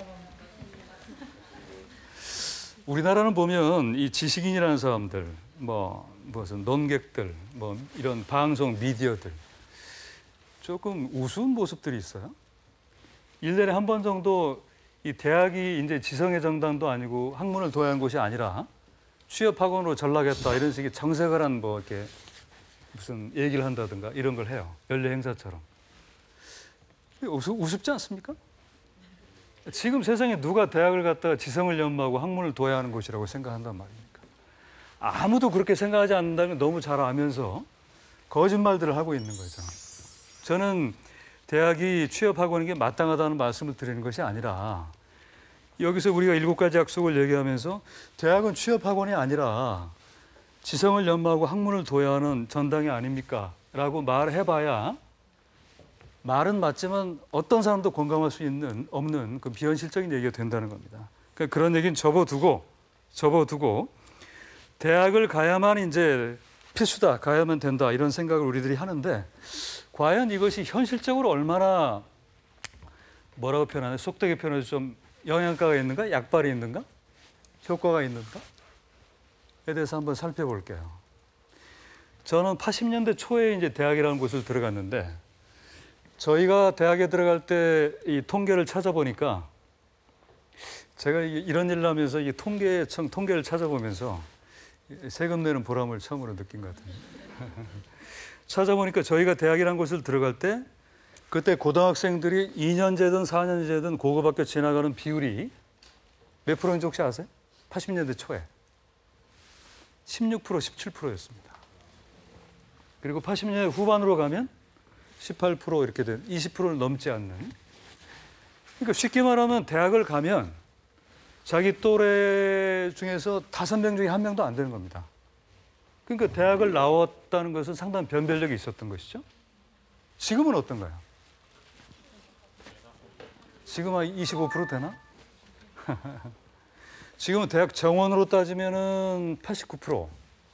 우리나라는 보면 이 지식인이라는 사람들, 무슨 논객들, 이런 방송 미디어들 조금 우스운 모습들이 있어요. 1년에 한 번 정도 이 대학이 이제 지성의 정당도 아니고 학문을 도야한 곳이 아니라 취업학원으로 전락했다 이런 식의 정색을 이렇게 무슨 얘기를 한다든가 이런 걸 해요. 연례 행사처럼. 우습지 않습니까? 지금 세상에 누가 대학을 갔다가 지성을 연마하고 학문을 둬야 하는 곳이라고 생각한단 말입니까? 아무도 그렇게 생각하지 않는다면 너무 잘 알면서 거짓말들을 하고 있는 거죠. 저는 대학이 취업학원인 게 마땅하다는 말씀을 드리는 것이 아니라 여기서 우리가 7가지 약속을 얘기하면서 대학은 취업학원이 아니라 지성을 연마하고 학문을 둬야 하는 전당이 아닙니까? 라고 말해봐야 말은 맞지만 어떤 사람도 공감할 수 없는 그 비현실적인 얘기가 된다는 겁니다. 그러니까 그런 얘기는 접어두고 대학을 가야만 이제 필수다, 가야만 된다 이런 생각을 우리들이 하는데 과연 이것이 현실적으로 얼마나 뭐라고 표현하나 속되게 표현해서 좀 영양가가 있는가, 약발이 있는가, 효과가 있는가에 대해서 한번 살펴볼게요. 저는 80년대 초에 이제 대학이라는 곳을 들어갔는데 저희가 대학에 들어갈 때 이 통계를 찾아보니까 제가 이런 일을 하면서 이 통계를 찾아보면서 세금 내는 보람을 처음으로 느낀 것 같아요. 찾아보니까 저희가 대학이라는 곳을 들어갈 때 그때 고등학생들이 2년제든 4년제든 고급학교 지나가는 비율이 몇 프로인지 혹시 아세요? 80년대 초에 16%, 17%였습니다. 그리고 80년대 후반으로 가면 18% 이렇게 된 20%를 넘지 않는. 그러니까 쉽게 말하면 대학을 가면 자기 또래 중에서 5명 중에 1명도 안 되는 겁니다. 그러니까 대학을 나왔다는 것은 상당한 변별력이 있었던 것이죠. 지금은 어떤가요? 지금 한 25% 되나? 지금은 대학 정원으로 따지면은 89%.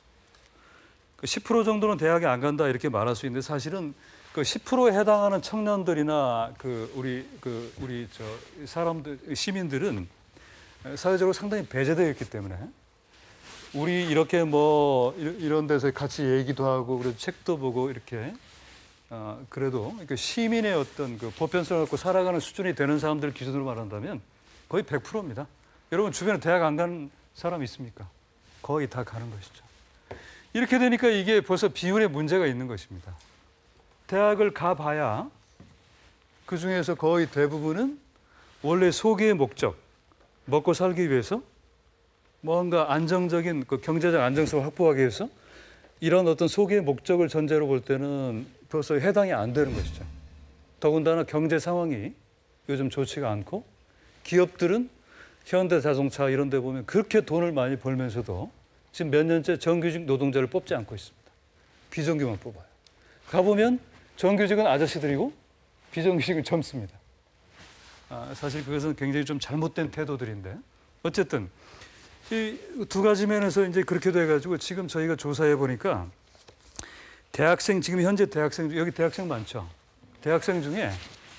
10% 정도는 대학에 안 간다 이렇게 말할 수 있는데 사실은 그 10%에 해당하는 청년들이나 우리 사람들 시민들은 사회적으로 상당히 배제되어 있기 때문에 우리 이렇게 이런 데서 같이 얘기도 하고 그래도 책도 보고 이렇게 그래도 시민의 어떤 그 보편성을 갖고 살아가는 수준이 되는 사람들 기준으로 말한다면 거의 100%입니다. 여러분 주변에 대학 안 가는 사람 있습니까? 거의 다 가는 것이죠. 이렇게 되니까 이게 벌써 비율에 문제가 있는 것입니다. 대학을 가봐야 그 중에서 거의 대부분은 원래 소기의 목적, 먹고 살기 위해서 뭔가 안정적인 그 경제적 안정성을 확보하기 위해서 이런 어떤 소기의 목적을 전제로 볼 때는 벌써 해당이 안 되는 것이죠. 더군다나 경제 상황이 요즘 좋지가 않고 기업들은 현대자동차 이런 데 보면 그렇게 돈을 많이 벌면서도 지금 몇 년째 정규직 노동자를 뽑지 않고 있습니다. 비정규만 뽑아요. 가보면 정규직은 아저씨들이고 비정규직은 젊습니다. 사실 그것은 굉장히 좀 잘못된 태도들인데 어쨌든 이 두 가지 면에서 이제 그렇게 돼가지고 지금 저희가 조사해 보니까 대학생 지금 현재 대학생 여기 대학생 많죠. 대학생 중에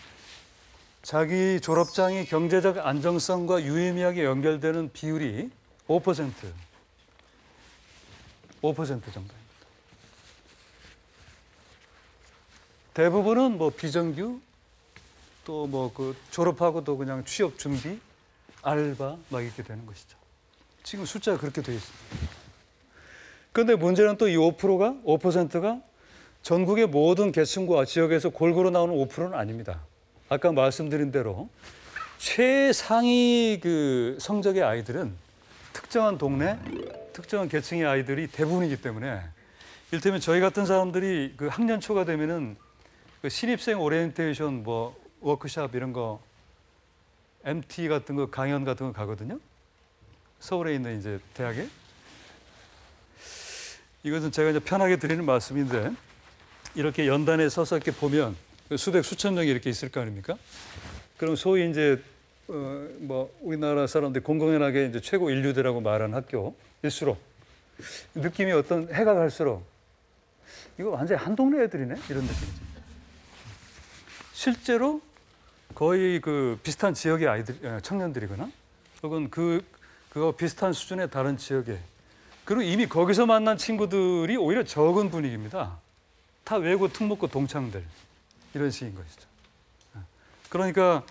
자기 졸업장이 경제적 안정성과 유의미하게 연결되는 비율이 5% 정도입니다. 대부분은 비정규, 또 뭐 그 졸업하고도 그냥 취업 준비, 알바 막 이렇게 되는 것이죠. 지금 숫자가 그렇게 되어 있습니다. 그런데 문제는 또 이 5%가 전국의 모든 계층과 지역에서 골고루 나오는 5%는 아닙니다. 아까 말씀드린 대로 최상위 그 성적의 아이들은 특정한 동네, 특정한 계층의 아이들이 대부분이기 때문에 이를테면 저희 같은 사람들이 그 학년 초가 되면은 그 신입생 오리엔테이션 뭐 워크숍 이런 거 MT 같은 거 강연 같은 거 가거든요. 서울에 있는 이제 대학에. 이것은 제가 이제 편하게 드리는 말씀인데 이렇게 연단에 서서 이렇게 보면 수백 수천 명이 이렇게 있을 거 아닙니까? 그럼 소위 이제 뭐 우리나라 사람들이 공공연하게 이제 최고 인류대라고 말하는 학교일수록 느낌이 어떤 해가 갈수록 이거 완전히 한 동네 애들이네 이런 느낌이죠. 실제로 거의 그 비슷한 지역의 아이들 청년들이거나 혹은 그거 비슷한 수준의 다른 지역에 그리고 이미 거기서 만난 친구들이 오히려 적은 분위기입니다. 다 외고 특목고 동창들 이런 식인 것이죠. 그러니까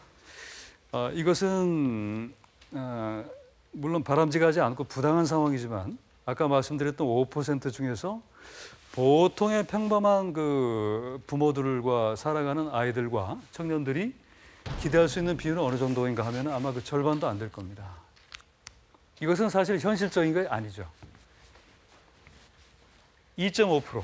이것은 물론 바람직하지 않고 부당한 상황이지만 아까 말씀드렸던 5% 중에서 보통의 평범한 그 부모들과 살아가는 아이들과 청년들이 기대할 수 있는 비율은 어느 정도인가 하면 아마 그 절반도 안 될 겁니다. 이것은 사실 현실적인 게 아니죠. 2.5%.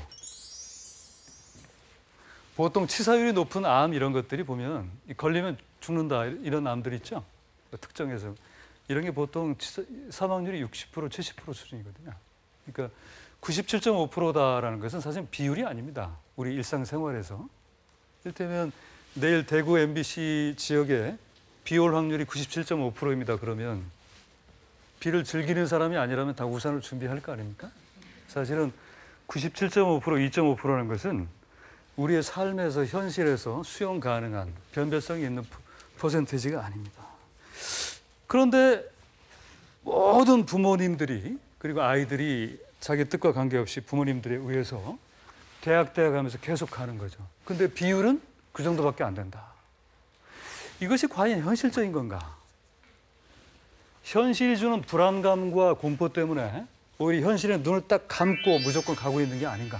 보통 치사율이 높은 암 이런 것들이 보면 걸리면 죽는다 이런 암들 있죠. 특정해서 이런 게 보통 사망률이 60%, 70% 수준이거든요. 그러니까 97.5%다라는 것은 사실 비율이 아닙니다. 우리 일상생활에서. 이를테면 내일 대구 MBC 지역에 비 올 확률이 97.5%입니다. 그러면 비를 즐기는 사람이 아니라면 다 우산을 준비할 거 아닙니까? 사실은 97.5%, 2.5%라는 것은 우리의 삶에서 현실에서 수용 가능한 변별성이 있는 퍼센테이지가 아닙니다. 그런데 모든 부모님들이 그리고 아이들이 자기 뜻과 관계없이 부모님들에 의해서 대학 하면서 계속 가는 거죠. 근데 비율은 그 정도밖에 안 된다. 이것이 과연 현실적인 건가? 현실이 주는 불안감과 공포 때문에 오히려 현실에 눈을 딱 감고 무조건 가고 있는 게 아닌가?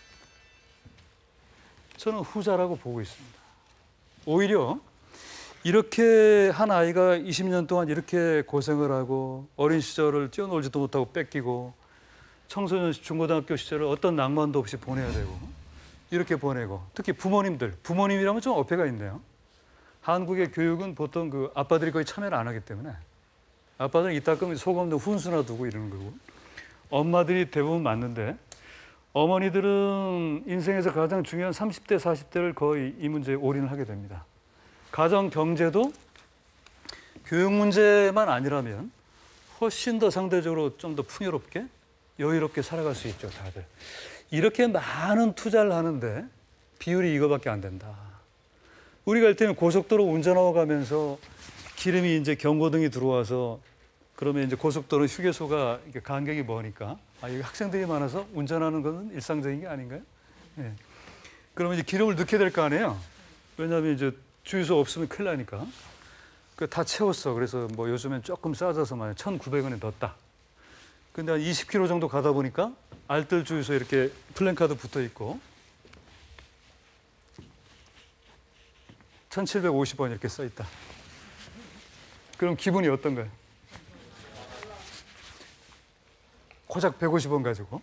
저는 후자라고 보고 있습니다. 오히려 이렇게 한 아이가 20년 동안 이렇게 고생을 하고 어린 시절을 뛰어놀지도 못하고 뺏기고 청소년 중고등학교 시절을 어떤 낭만도 없이 보내야 되고 이렇게 보내고 특히 부모님이라면 좀 어폐가 있네요. 한국의 교육은 보통 그 아빠들이 거의 참여를 안 하기 때문에 아빠들은 이따 끄면 속 없는 훈수나 두고 이러는 거고 엄마들이 대부분 맞는데 어머니들은 인생에서 가장 중요한 30대, 40대를 거의 이 문제에 올인을 하게 됩니다. 가정 경제도 교육 문제만 아니라면 훨씬 더 상대적으로 좀 더 풍요롭게 여유롭게 살아갈 수 있죠, 다들. 이렇게 많은 투자를 하는데 비율이 이거밖에 안 된다. 우리가 이를테면 고속도로 운전하고 가면서 기름이 이제 경고등이 들어와서 그러면 이제 고속도로 휴게소가 이렇게 간격이 머니까 이게 학생들이 많아서 운전하는 것은 일상적인 게 아닌가요? 네. 그러면 이제 기름을 넣게 될 거 아니에요? 왜냐하면 이제 주유소 없으면 큰일 나니까. 다 채웠어. 그래서 뭐 요즘엔 조금 싸져서 만약 1,900원에 넣었다. 근데 한 20km 정도 가다 보니까 알뜰 주유소 이렇게 플랜카드 붙어 있고 1,750원 이렇게 써 있다. 그럼 기분이 어떤가요? 고작 150원 가지고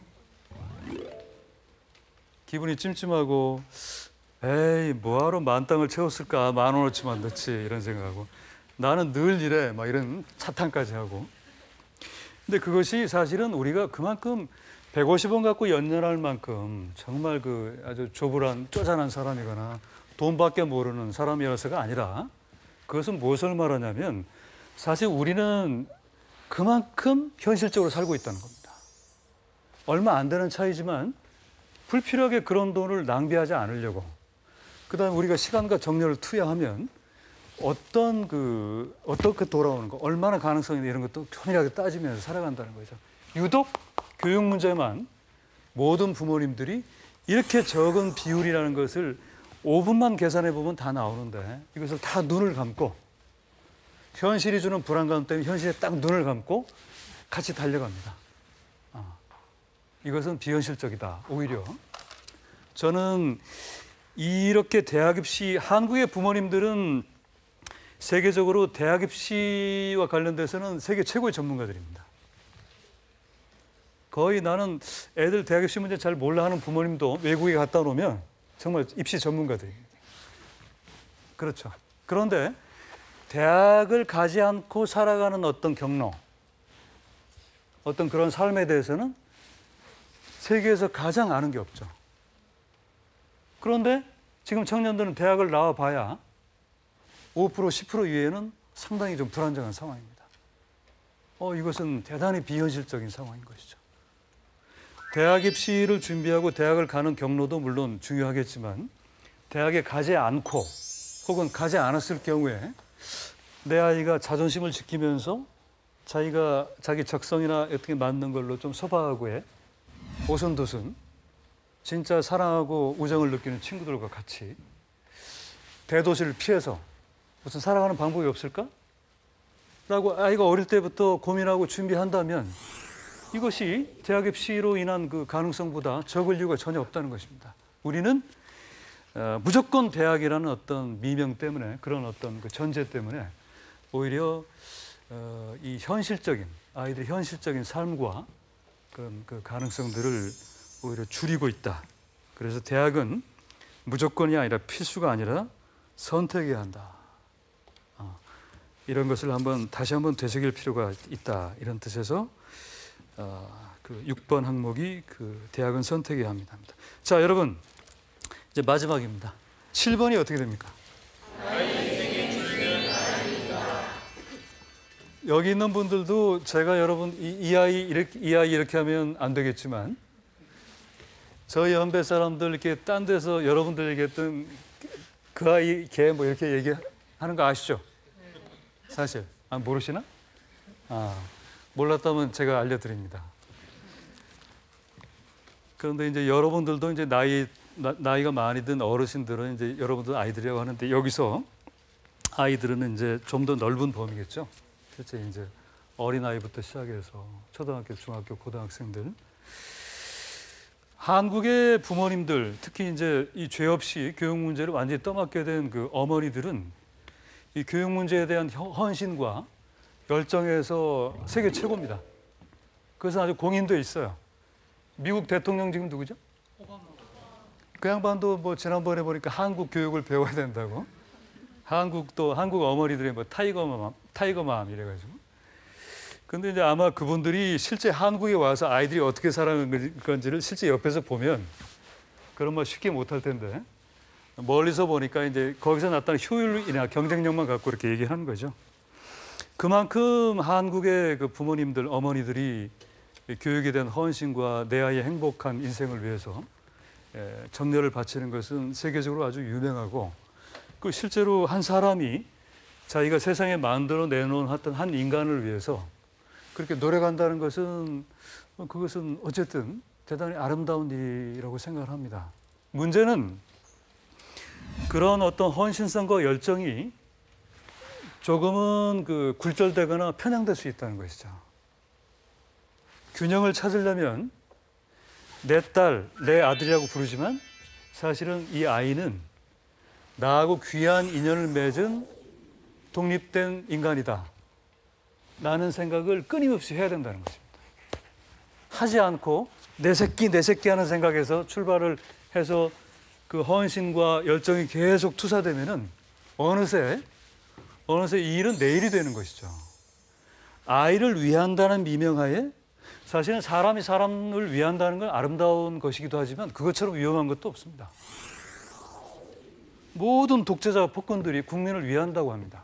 기분이 찜찜하고 에이 뭐하러 만땅을 채웠을까 10,000원어치만 넣지 이런 생각하고 나는 늘 이래 막 이런 차탄까지 하고 근데 그것이 사실은 우리가 그만큼 150원 갖고 연연할 만큼 정말 그 아주 조불한 쪼잔한 사람이거나 돈밖에 모르는 사람이어서가 아니라 그것은 무엇을 말하냐면 사실 우리는 그만큼 현실적으로 살고 있다는 겁니다. 얼마 안 되는 차이지만 불필요하게 그런 돈을 낭비하지 않으려고 그다음에 우리가 시간과 정열을 투여하면 어떻게 돌아오는 거, 얼마나 가능성이 있는 이런 것도 교밀하게 따지면서 살아간다는 거죠. 유독 교육 문제만 모든 부모님들이 이렇게 적은 비율이라는 것을 5분만 계산해 보면 다 나오는데 이것을 다 눈을 감고 현실이 주는 불안감 때문에 현실에 딱 눈을 감고 같이 달려갑니다. 이것은 비현실적이다. 오히려 저는 이렇게 대학 입시, 한국의 부모님들은 세계적으로 대학 입시와 관련돼서는 세계 최고의 전문가들입니다. 거의 나는 애들 대학 입시 문제 잘 몰라 하는 부모님도 외국에 갔다 오면 정말 입시 전문가들입니다. 그렇죠. 그런데 대학을 가지 않고 살아가는 어떤 경로, 어떤 그런 삶에 대해서는 세계에서 가장 아는 게 없죠. 그런데 지금 청년들은 대학을 나와봐야 5%, 10% 이외에는 상당히 좀 불안정한 상황입니다. 이것은 대단히 비현실적인 상황인 것이죠. 대학 입시를 준비하고 대학을 가는 경로도 물론 중요하겠지만 대학에 가지 않고 혹은 가지 않았을 경우에 내 아이가 자존심을 지키면서 자기 적성이나 어떻게 맞는 걸로 좀 소박하고 오순도순 진짜 사랑하고 우정을 느끼는 친구들과 같이 대도시를 피해서 무슨 살아가는 방법이 없을까? 라고 아이가 어릴 때부터 고민하고 준비한다면 이것이 대학 입시로 인한 그 가능성보다 적을 이유가 전혀 없다는 것입니다. 우리는 무조건 대학이라는 어떤 미명 때문에 그런 어떤 그 전제 때문에 오히려 이 현실적인 아이들의 현실적인 삶과 그런 그 가능성들을 오히려 줄이고 있다. 그래서 대학은 무조건이 아니라 필수가 아니라 선택해야 한다. 이런 것을 다시 한번 되새길 필요가 있다. 이런 뜻에서 그 6번 항목이 그 대학은 선택해야 합니다. 자, 여러분 이제 마지막입니다. 7번이 어떻게 됩니까? 여기 있는 분들도 제가 여러분 이 아이 이렇게 하면 안 되겠지만 저희 연배 사람들 이렇게 딴 데서 여러분들 얘기했던 그 아이 걔 뭐 이렇게 얘기하는 거 아시죠? 사실 모르시나? 몰랐다면 제가 알려드립니다. 그런데 이제 여러분들도 이제 나이가 많이 든 어르신들은 이제 여러분들 아이들이라고 하는데 여기서 아이들은 이제 좀 더 넓은 범위겠죠. 실제 이제 어린아이부터 시작해서 초등학교, 중학교, 고등학생들. 한국의 부모님들, 특히 이제 이 죄 없이 교육 문제를 완전히 떠맡게 된 그 어머니들은 이 교육 문제에 대한 헌신과 열정에서 세계 최고입니다. 그래서 아주 공인돼 있어요. 미국 대통령 지금 누구죠? 그 양반도 뭐 지난번에 보니까 한국 교육을 배워야 된다고. 한국 어머니들의 뭐 타이거맘 이래가지고. 근데 이제 아마 그분들이 실제 한국에 와서 아이들이 어떻게 살아가는 건지를 실제 옆에서 보면 그런 말 쉽게 못할 텐데 멀리서 보니까 이제 거기서 나타나는 효율이나 경쟁력만 갖고 이렇게 얘기하는 거죠. 그만큼 한국의 그 부모님들, 어머니들이 교육에 대한 헌신과 내 아이의 행복한 인생을 위해서 정열을 바치는 것은 세계적으로 아주 유명하고 그 실제로 한 사람이 자기가 세상에 만들어 내놓은 어떤 한 인간을 위해서 그렇게 노력한다는 것은 그것은 어쨌든 대단히 아름다운 일이라고 생각을 합니다. 문제는 그런 어떤 헌신성과 열정이 조금은 그 굴절되거나 편향될 수 있다는 것이죠. 균형을 찾으려면 내 딸, 내 아들이라고 부르지만 사실은 이 아이는 나하고 귀한 인연을 맺은 독립된 인간이다. 라는 생각을 끊임없이 해야 된다는 것입니다. 하지 않고 내 새끼 하는 생각에서 출발을 해서 그 헌신과 열정이 계속 투사되면은 어느새 이 일은 내일이 되는 것이죠. 아이를 위한다는 미명하에 사실은 사람이 사람을 위한다는 건 아름다운 것이기도 하지만 그것처럼 위험한 것도 없습니다. 모든 독재자 폭군들이 국민을 위한다고 합니다.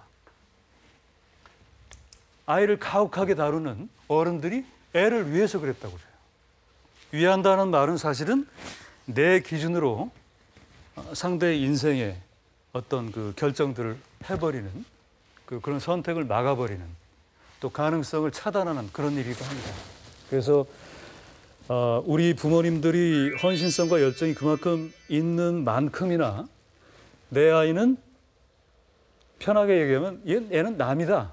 아이를 가혹하게 다루는 어른들이 애를 위해서 그랬다고 그래요. 위한다는 말은 사실은 내 기준으로 상대의 인생의 어떤 그 결정들을 해버리는 그런 선택을 막아버리는 또 가능성을 차단하는 그런 일이기도 합니다. 그래서 우리 부모님들이 헌신성과 열정이 그만큼 있는 만큼이나 내 아이는 편하게 얘기하면 얘는 남이다.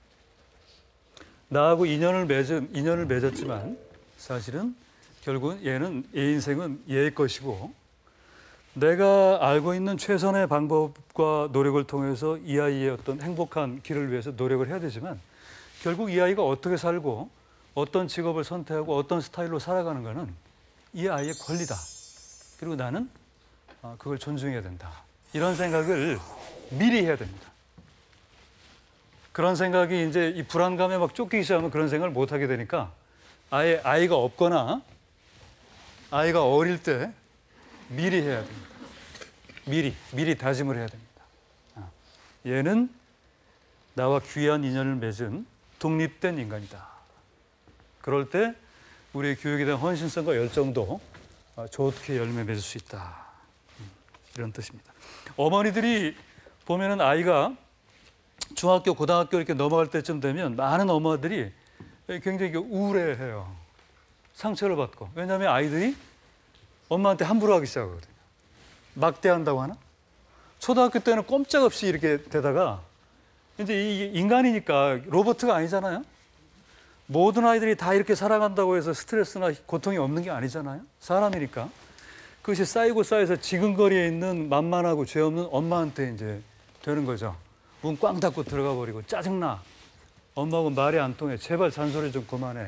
나하고 인연을 맺었지만 사실은 결국은 얘는 얘 인생은 얘의 것이고 내가 알고 있는 최선의 방법과 노력을 통해서 이 아이의 어떤 행복한 길을 위해서 노력을 해야 되지만 결국 이 아이가 어떻게 살고 어떤 직업을 선택하고 어떤 스타일로 살아가는 것은 이 아이의 권리다. 그리고 나는 그걸 존중해야 된다. 이런 생각을 미리 해야 됩니다. 그런 생각이 이제 이 불안감에 막 쫓기기 시작하면 그런 생각을 못 하게 되니까 아예 아이가 없거나 아이가 어릴 때 미리 해야 됩니다. 미리 다짐을 해야 됩니다. 얘는 나와 귀한 인연을 맺은 독립된 인간이다. 그럴 때 우리의 교육에 대한 헌신성과 열정도 좋게 열매 맺을 수 있다. 이런 뜻입니다. 어머니들이 보면은 아이가 중학교, 고등학교 이렇게 넘어갈 때쯤 되면 많은 엄마들이 굉장히 우울해해요. 상처를 받고. 왜냐하면 아이들이 엄마한테 함부로 하기 시작하거든요. 막대한다고 하나? 초등학교 때는 꼼짝없이 이렇게 되다가 이제 이게 인간이니까 로봇가 아니잖아요. 모든 아이들이 다 이렇게 살아간다고 해서 스트레스나 고통이 없는 게 아니잖아요. 사람이니까. 그것이 쌓이고 쌓여서 지근거리에 있는 만만하고 죄 없는 엄마한테 이제 되는 거죠. 문 꽝 닫고 들어가 버리고 짜증나. 엄마하고 말이 안 통해. 제발 잔소리 좀 그만해.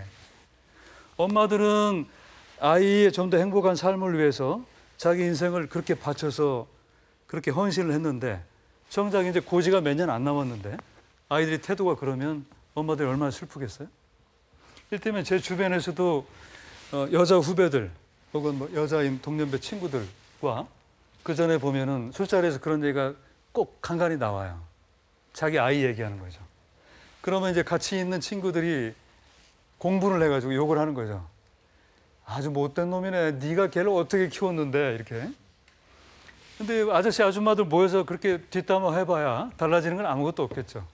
엄마들은 아이의 좀 더 행복한 삶을 위해서 자기 인생을 그렇게 바쳐서 그렇게 헌신을 했는데 정작 이제 고지가 몇 년 안 남았는데 아이들이 태도가 그러면 엄마들이 얼마나 슬프겠어요? 이를테면 제 주변에서도 여자 후배들 혹은 뭐 여자인 동년배 친구들과 그 전에 보면은 술자리에서 그런 얘기가 꼭 간간히 나와요. 자기 아이 얘기하는 거죠. 그러면 이제 같이 있는 친구들이 공분을 해가지고 욕을 하는 거죠. 아주 못된 놈이네. 네가 걔를 어떻게 키웠는데 이렇게. 근데 아저씨 아줌마들 모여서 그렇게 뒷담화 해봐야 달라지는 건 아무것도 없겠죠.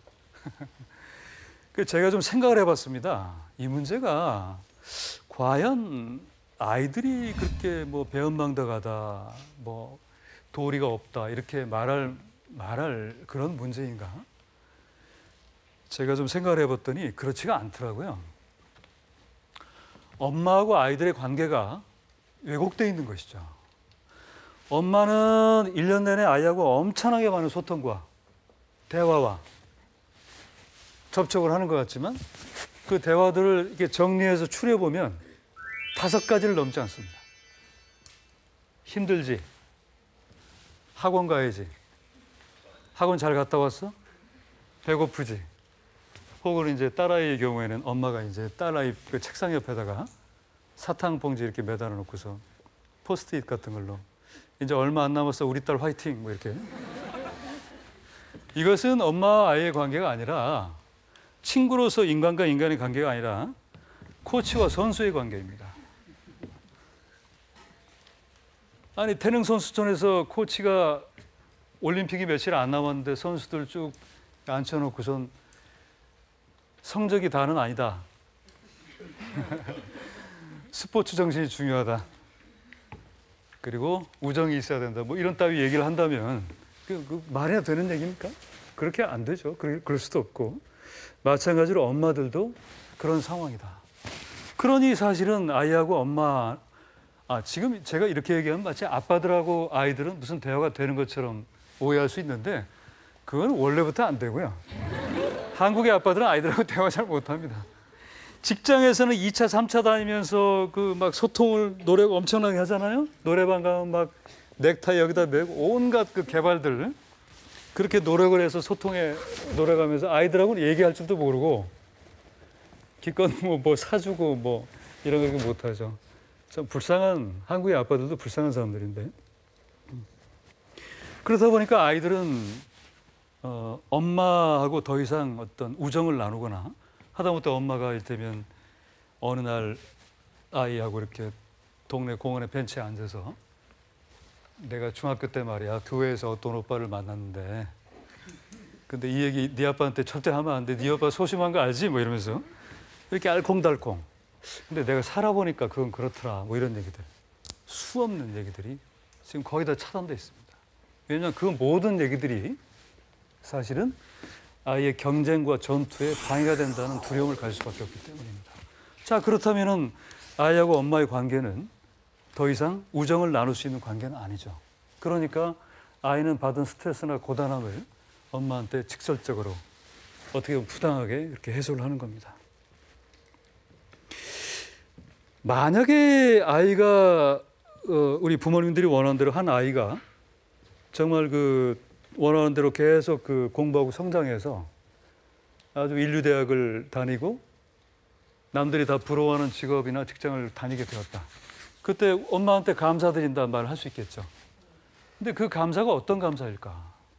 제가 좀 생각을 해봤습니다. 이 문제가 과연 아이들이 그렇게 뭐 배은망덕하다, 뭐 도리가 없다 이렇게 말할 그런 문제인가? 제가 좀 생각을 해봤더니 그렇지가 않더라고요. 엄마하고 아이들의 관계가 왜곡되어 있는 것이죠. 엄마는 1년 내내 아이하고 엄청나게 많은 소통과 대화와 접촉을 하는 것 같지만 그 대화들을 이렇게 정리해서 추려보면 5가지를 넘지 않습니다. 힘들지? 학원 가야지? 학원 잘 갔다 왔어? 배고프지? 혹은 이제 딸아이의 경우에는 엄마가 이제 딸아이 그 책상 옆에다가 사탕 봉지 이렇게 매달아 놓고서 포스트잇 같은 걸로 이제 얼마 안 남았어 우리 딸 화이팅 뭐 이렇게. 이것은 엄마와 아이의 관계가 아니라 친구로서 인간과 인간의 관계가 아니라 코치와 선수의 관계입니다. 아니 태릉 선수촌에서 코치가 올림픽이 며칠 안 남았는데 선수들 쭉 앉혀놓고선 성적이 다는 아니다. 스포츠 정신이 중요하다. 그리고 우정이 있어야 된다. 뭐 이런 따위 얘기를 한다면 그 말해야 되는 얘기입니까? 그렇게 안 되죠. 그럴 수도 없고. 마찬가지로 엄마들도 그런 상황이다. 그러니 사실은 아이하고 엄마, 지금 제가 이렇게 얘기하면 마치 아빠들하고 아이들은 무슨 대화가 되는 것처럼 오해할 수 있는데 그건 원래부터 안 되고요. 한국의 아빠들은 아이들하고 대화 잘 못합니다. 직장에서는 2차, 3차 다니면서 그 막 소통을 노력 엄청나게 하잖아요. 노래방 가면 막 넥타이 여기다 매고 온갖 그 개발들 그렇게 노력을 해서 소통에 노력하면서 아이들하고는 얘기할 줄도 모르고 기껏 뭐 사주고 뭐 이런 거 못하죠. 참 불쌍한 한국의 아빠들도 불쌍한 사람들인데 그러다 보니까 아이들은 엄마하고 더 이상 어떤 우정을 나누거나 하다못해 엄마가 이를테면 어느 날 아이하고 이렇게 동네 공원에 벤치에 앉아서 내가 중학교 때 말이야 교회에서 어떤 오빠를 만났는데 근데 이 얘기 네 아빠한테 절대 하면 안 돼. 네 아빠 소심한 거 알지? 뭐 이러면서 이렇게 알콩달콩. 근데 내가 살아보니까 그건 그렇더라. 뭐 이런 얘기들. 수없는 얘기들이 지금 거의 다 차단돼 있습니다. 왜냐하면 그 모든 얘기들이 사실은 아이의 경쟁과 전투에 방해가 된다는 두려움을 가질 수밖에 없기 때문입니다. 자, 그렇다면은 아이하고 엄마의 관계는 더 이상 우정을 나눌 수 있는 관계는 아니죠. 그러니까 아이는 받은 스트레스나 고단함을 엄마한테 직설적으로 어떻게 보면 부당하게 이렇게 해소를 하는 겁니다. 만약에 아이가 우리 부모님들이 원하는 대로 한 아이가 정말 그 원하는 대로 계속 그 공부하고 성장해서 아주 인류대학을 다니고 남들이 다 부러워하는 직업이나 직장을 다니게 되었다. 그때 엄마한테 감사드린다는 말을 할 수 있겠죠. 근데 그 감사가 어떤 감사일까?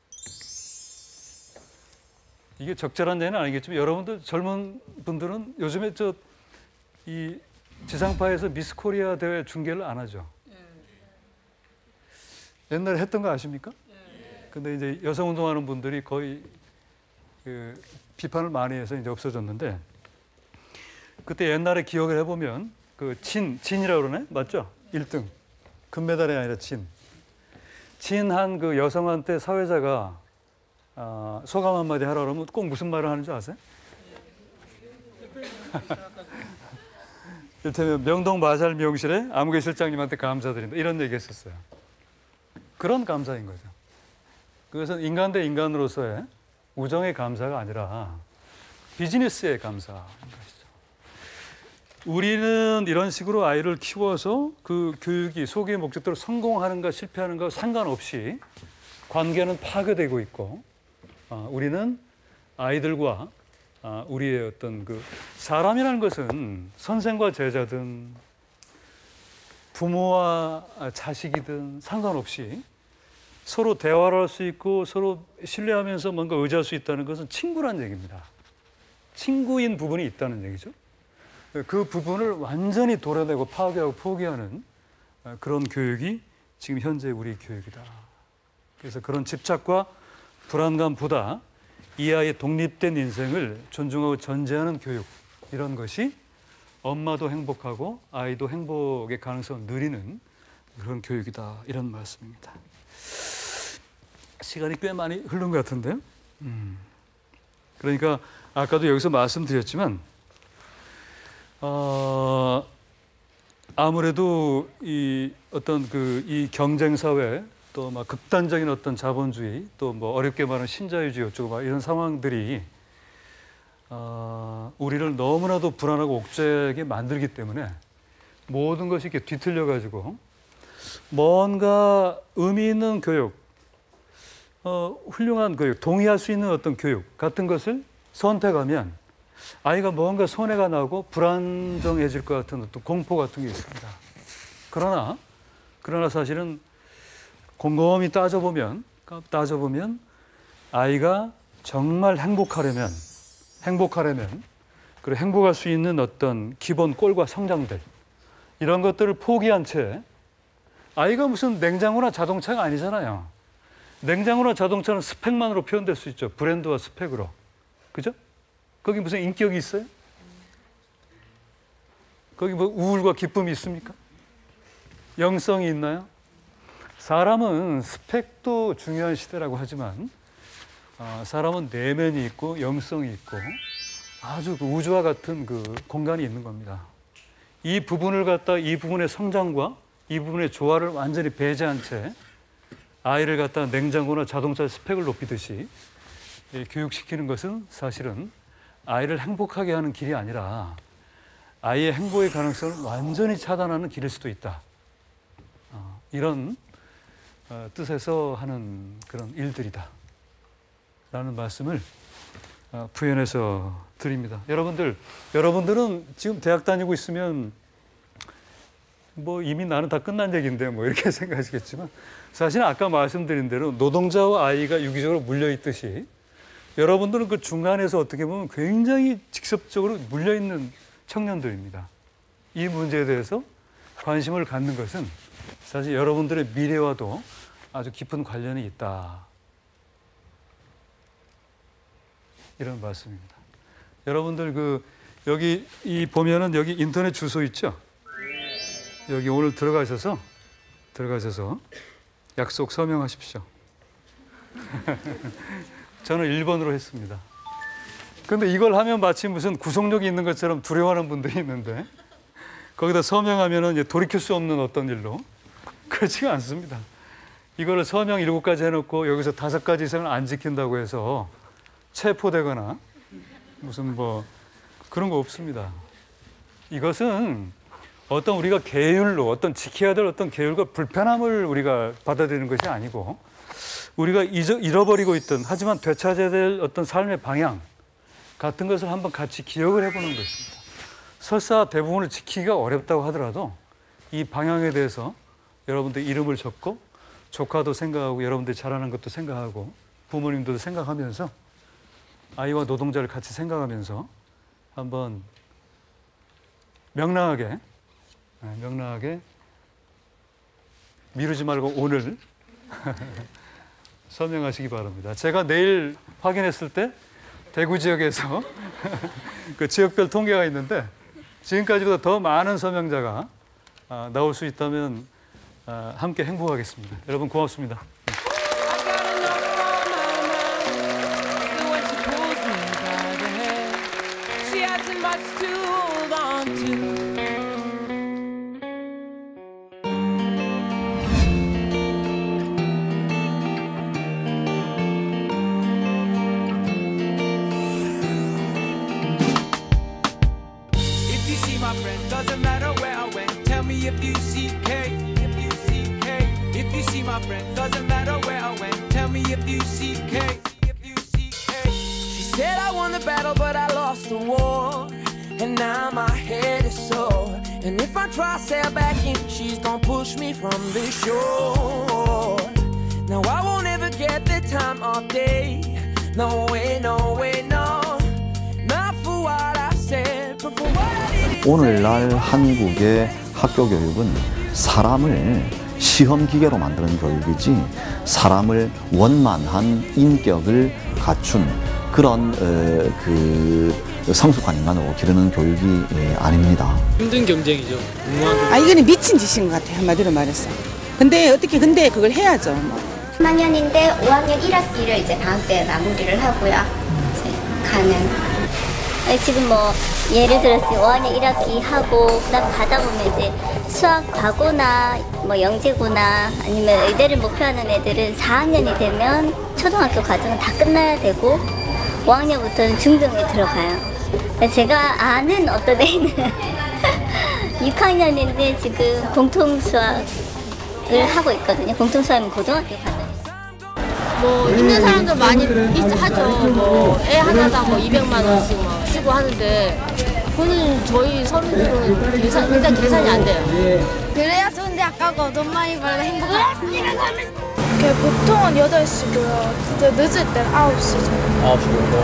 이게 적절한 예는 아니겠지만 여러분들 젊은 분들은 요즘에 이 지상파에서 미스 코리아 대회 중계를 안 하죠. 옛날에 했던 거 아십니까? 근데 이제 여성 운동하는 분들이 거의 그 비판을 많이 해서 이제 없어졌는데 그때 옛날에 기억을 해보면 그 진이라고 그러네? 맞죠? 1등. 금메달이 아니라 진한 그 여성한테 사회자가 소감 한마디 하라 그러면 꼭 무슨 말을 하는지 아세요? 이를테면 명동 마샬 미용실에 아무개 실장님한테 감사드린다 이런 얘기 했었어요. 그런 감사인 거죠. 그것은 인간 대 인간으로서의 우정의 감사가 아니라 비즈니스의 감사인 것이죠. 우리는 이런 식으로 아이를 키워서 그 교육이 소기의 목적대로 성공하는가 실패하는가 상관없이 관계는 파괴되고 있고 우리는 아이들과 우리의 어떤 그 사람이라는 것은 선생과 제자든 부모와 자식이든 상관없이 서로 대화를 할 수 있고 서로 신뢰하면서 뭔가 의지할 수 있다는 것은 친구란 얘기입니다. 친구인 부분이 있다는 얘기죠. 그 부분을 완전히 도려내고 파괴하고 포기하는 그런 교육이 지금 현재 우리 교육이다. 그래서 그런 집착과 불안감보다 이 아이의 독립된 인생을 존중하고 전제하는 교육, 이런 것이 엄마도 행복하고 아이도 행복의 가능성을 누리는 그런 교육이다, 이런 말씀입니다. 시간이 꽤 많이 흐른 것 같은데요. 그러니까 아까도 여기서 말씀드렸지만 아무래도 이 어떤 이 경쟁 사회 또 막 극단적인 어떤 자본주의 또 뭐 어렵게 말하는 신자유주의 어쩌고 막 이런 상황들이 우리를 너무나도 불안하고 옥죄게 만들기 때문에 모든 것이 이렇게 뒤틀려 가지고 뭔가 의미 있는 교육, 훌륭한 교육, 동의할 수 있는 어떤 교육 같은 것을 선택하면 아이가 뭔가 손해가 나고 불안정해질 것 같은 어떤 공포 같은 게 있습니다. 그러나 사실은 곰곰이 따져보면 아이가 정말 행복하려면 그리고 행복할 수 있는 어떤 기본 꼴과 성장들 이런 것들을 포기한 채 아이가 무슨 냉장고나 자동차가 아니잖아요. 냉장고나 자동차는 스펙만으로 표현될 수 있죠. 브랜드와 스펙으로. 그죠? 거기 무슨 인격이 있어요? 거기 뭐 우울과 기쁨이 있습니까? 영성이 있나요? 사람은 스펙도 중요한 시대라고 하지만 사람은 내면이 있고 영성이 있고 아주 그 우주와 같은 그 공간이 있는 겁니다. 이 부분을 갖다 이 부분의 성장과 이 부분의 조화를 완전히 배제한 채 아이를 갖다 냉장고나 자동차 스펙을 높이듯이 교육시키는 것은 사실은 아이를 행복하게 하는 길이 아니라 아이의 행복의 가능성을 완전히 차단하는 길일 수도 있다. 이런 뜻에서 하는 그런 일들이다 라는 말씀을 부연해서 드립니다. 여러분들은 지금 대학 다니고 있으면 뭐 이미 나는 다 끝난 얘기인데 뭐 이렇게 생각하시겠지만 사실은 아까 말씀드린 대로 노동자와 아이가 유기적으로 물려있듯이 여러분들은 그 중간에서 어떻게 보면 굉장히 직접적으로 물려있는 청년들입니다. 이 문제에 대해서 관심을 갖는 것은 사실 여러분들의 미래와도 아주 깊은 관련이 있다. 이런 말씀입니다. 여러분들 여기 보면은 여기 인터넷 주소 있죠? 여기 오늘 들어가셔서 약속 서명하십시오. 저는 1번으로 했습니다. 근데 이걸 하면 마치 무슨 구속력이 있는 것처럼 두려워하는 분들이 있는데 거기다 서명하면은 이제 돌이킬 수 없는 어떤 일로 그렇지가 않습니다. 이거를 서명 7가지 해놓고 여기서 5가지 이상을 안 지킨다고 해서 체포되거나 무슨 뭐 그런 거 없습니다. 이것은 어떤 우리가 계율로 어떤 지켜야 될 어떤 계율과 불편함을 우리가 받아들이는 것이 아니고 우리가 잃어버리고 있던 하지만 되찾아야 될 어떤 삶의 방향 같은 것을 한번 같이 기억을 해보는 것입니다. 설사 대부분을 지키기가 어렵다고 하더라도 이 방향에 대해서 여러분들 이름을 적고 조카도 생각하고 여러분들이 잘하는 것도 생각하고 부모님도 생각하면서 아이와 노동자를 같이 생각하면서 한번 명랑하게 미루지 말고 오늘 서명하시기 바랍니다. 제가 내일 확인했을 때 대구 지역에서 그 지역별 통계가 있는데 지금까지보다 더 많은 서명자가 나올 수 있다면 함께 행복하겠습니다. 여러분 고맙습니다. Doesn't matter where I went. Tell me if you see K. If you see K. If you see my friend. Doesn't matter where I went. Tell me if you see K. If you see K. She said I won the battle, but I lost the war. And now my head is sore. And if I try to sail back in, she's gonna push me from the shore. Now I won't ever get the time of day. No way, no way, no. Not for what I said, but for what I did. 오늘날 한국의 학교 교육은 사람을 시험 기계로 만드는 교육이지 사람을 원만한 인격을 갖춘 그런 성숙한 인간으로 기르는 교육이 아닙니다. 힘든 경쟁이죠. 이거는 미친 짓인 것 같아요. 한마디로 말해서. 근데 그걸 해야죠. 3학년인데 5학년 1학기를 이제 방학 때 마무리를 하고요. 이제 가는. 지금 뭐 예를 들어서 5학년 1학기 하고 그다음 가다 보면 이제 수학 과고나 뭐 영재고나 아니면 의대를 목표하는 애들은 4학년이 되면 초등학교 과정은 다 끝나야 되고 5학년부터는 중등에 들어가요. 제가 아는 어떤 애는 6학년인데 지금 공통수학을 하고 있거든요. 공통수학은 고등학교 과정. 뭐 있는 사람도 많이 하죠. 뭐 애 하나당 뭐 200만 원씩 뭐 쓰고 하는데 그거는 저희 서른들은 일단 계산이 안 돼요. 그래야 좋은 대학 가고 돈 많이 벌고 행복하죠. 보통은 8시고요. 진짜 늦을 땐 9시 정도. 9시 정도?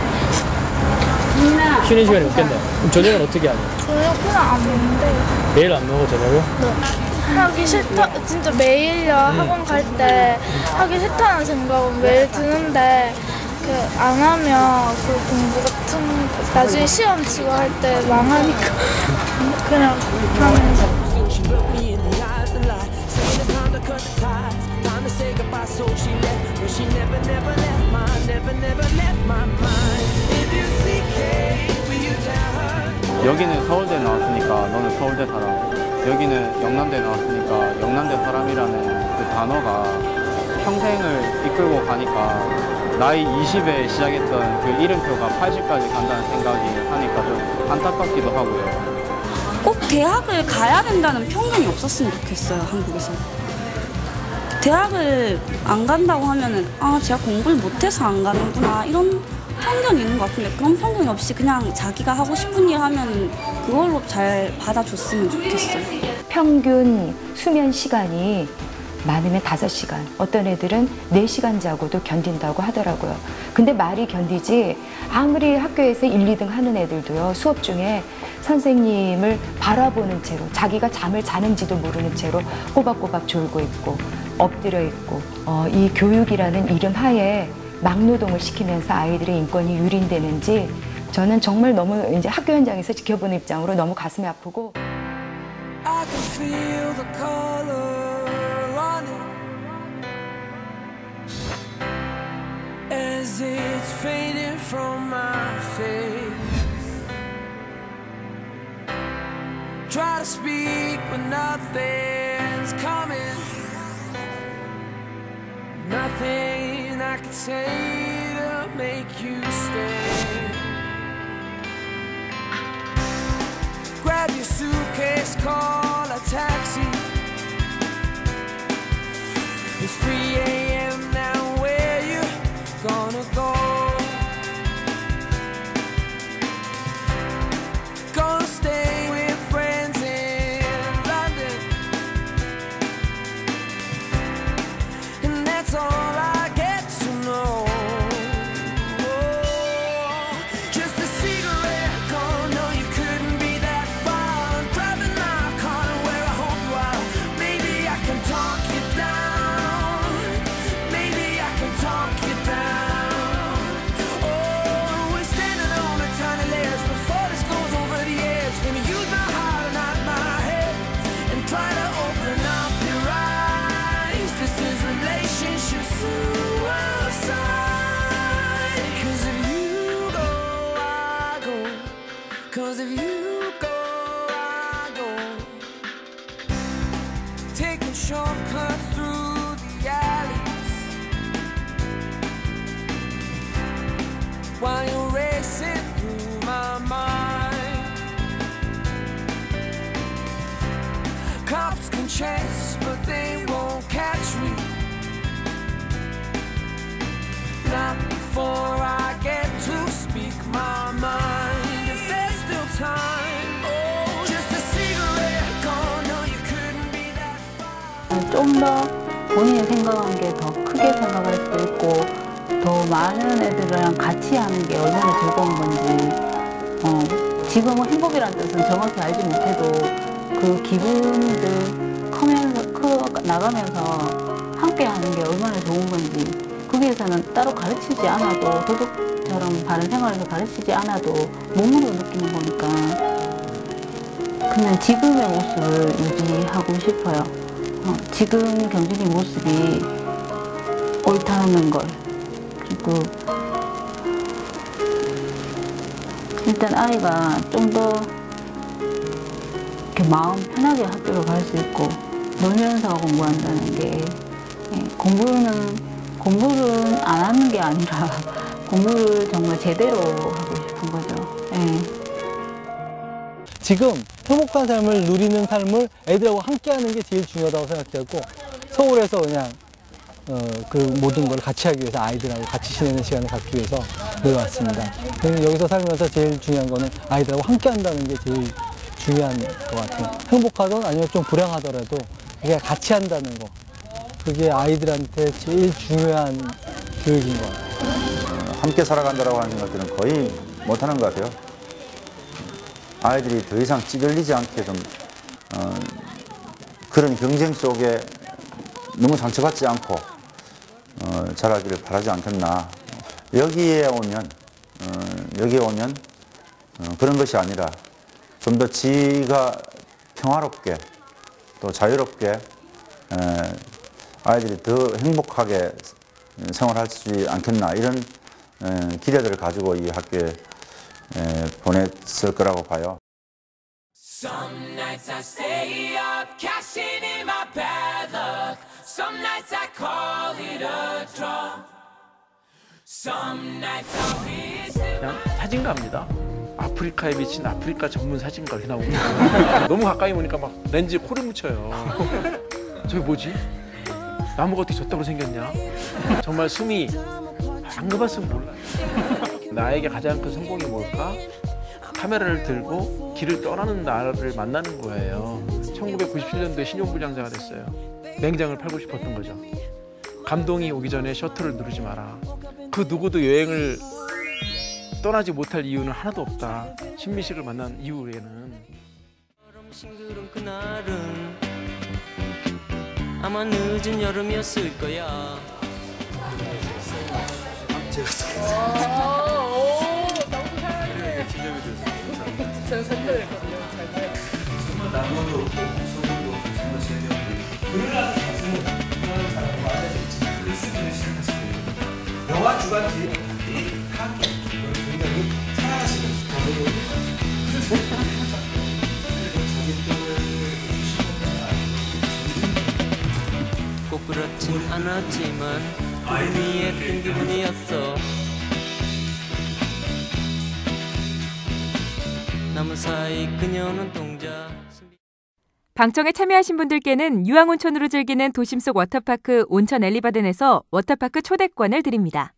쉬는 시간이 없겠네요. 그럼 저녁은 어떻게 하냐? 저녁 그냥 안 먹는데. 매일 안 먹어, 저녁을? 네. 하기 싫다, 진짜 매일요. 학원 갈 때 하기 싫다는 생각은 매일 드는데 안 하면 그 공부 같은 거 나중에 시험 치고 할 때 망하니까 그냥 하면서. 여기는 서울대 나왔으니까 너는 서울대 사람, 여기는 영남대 나왔으니까 영남대 사람이라는 그 단어가 평생을 이끌고 가니까 나이 20에 시작했던 그 이름표가 80까지 간다는 생각이 하니까 좀 안타깝기도 하고요. 꼭 대학을 가야 된다는 편견이 없었으면 좋겠어요, 한국에서. 대학을 안 간다고 하면은 제가 공부를 못해서 안 가는구나 이런 편견이 있는 것 같은데 그런 편견이 없이 그냥 자기가 하고 싶은 일 하면 그걸로 잘 받아줬으면 좋겠어요. 평균 수면 시간이 많으면 5시간, 어떤 애들은 4시간 자고도 견딘다고 하더라고요. 근데 말이 견디지 아무리 학교에서 1, 2등 하는 애들도요, 수업 중에 선생님을 바라보는 채로 자기가 잠을 자는지도 모르는 채로 꼬박꼬박 졸고 있고 엎드려 있고 이 교육이라는 이름 하에 막노동을 시키면서 아이들의 인권이 유린되는지 저는 정말 너무 이제 학교 현장에서 지켜보는 입장으로 너무 가슴이 아프고. I can feel the color running. speak, but nothing's coming. Nothing I can say to make you stay. Grab your suitcase, call a taxi. It's 3 a.m. now, where you gonna go? Gonna stay with friends in London, and that's all I get to know. Oh, just a cigarette, gone, no you couldn't be that far. I'm driving my car to where I hope you are. Maybe I can talk you down. Maybe I can talk you down. Oh, we're standing on a tiny ledge before this goes over the edge. Gonna use my heart and not my head, and try to open up your eyes. This is relationship suicide. 'Cause if you go, I go. 'Cause if you go, I go. Taking shortcuts through the alleys while you're racing through my mind. Cops can chase, but they won't catch me. Not before I get to speak my mind. If there's still time, oh, just a cigarette, gone, no you couldn't be that. 좀 더 본인이 생각한 게 더 크게 생각할 수 있고 더 많은 애들이랑 같이 하는 게 얼마나 즐거운 건지 지금은 행복이라는 뜻은 정확히 알지 못해도 그 기분들 나가면서 함께 하는 게 얼마나 좋은 건지 거기에서는 따로 가르치지 않아도 도덕처럼 바른 생활에서 가르치지 않아도 몸으로 느끼는 거니까 그냥 지금의 모습을 유지하고 싶어요. 지금 경진이 모습이 옳다는 걸 그리고 일단 아이가 좀 더 이렇게 마음 편하게 학교를 갈 수 있고 놀면서 공부한다는 게 공부를 안 하는 게 아니라 공부를 정말 제대로 하고 싶은 거죠. 지금 행복한 삶을 누리는 삶을 애들하고 함께하는 게 제일 중요하다고 생각했고 서울에서 그냥 그 모든 걸 같이 하기 위해서 아이들하고 같이 지내는 시간을 갖기 위해서 내려왔습니다. 여기서 살면서 제일 중요한 거는 아이들하고 함께 한다는 게 제일 중요한 것 같아요. 행복하든 아니면 좀 불행하더라도 그게 같이 한다는 거 그게 아이들한테 제일 중요한 교육인 것 같아요. 함께 살아간다고 하는 것들은 거의 못하는 것 같아요. 아이들이 더 이상 찌들리지 않게 좀 그런 경쟁 속에 너무 상처받지 않고 자라기를 바라지 않겠나. 여기에 오면 그런 것이 아니라 좀 더 지가 평화롭게 또 자유롭게 아이들이 더 행복하게 생활하지 않겠나 이런 기대들을 가지고 이 학교에 보냈을 거라고 봐요. Some nights I stay up, cashing in my bad luck. Some nights I call it a draw. Some nights I wish 그냥 사진가입니다. 아프리카에 비친 아프리카 전문 사진가 이렇게 나오고 너무 가까이 오니까 막 렌즈에 코를 묻혀요. 저기 뭐지? 나무가 어떻게 저따구로 생겼냐? 정말 숨이 안 가봤으면 몰라. 나에게 가장 큰 성공이 뭘까? 카메라를 들고 길을 떠나는 나를 만나는 거예요. 1997년도에 신용불량자가 됐어요. 냉장을 팔고 싶었던 거죠. 감동이 오기 전에 셔터를 누르지 마라. 그 누구도 여행을 떠나지 못할 이유는 하나도 없다. 신미식을 만난 이후에는 싱그런 그날은 아마 늦은 여름이었을 거야. 저는 선택을 했거든요. 정말 나무도 소금도 정말 제대로 그러나 가슴은 그런 사람과 알아야지 글쓰기를 시작하시고 영화 주간지 다 굉장히 사랑하시는 스타일이에요. 자기 때문에 그렇진 않았지만 구름 위에 뜬 기분이었어. 나무 사이 그녀는 동자. 방청에 참여하신 분들께는 유황온천으로 즐기는 도심 속 워터파크 온천 엘리바덴에서 워터파크 초대권을 드립니다.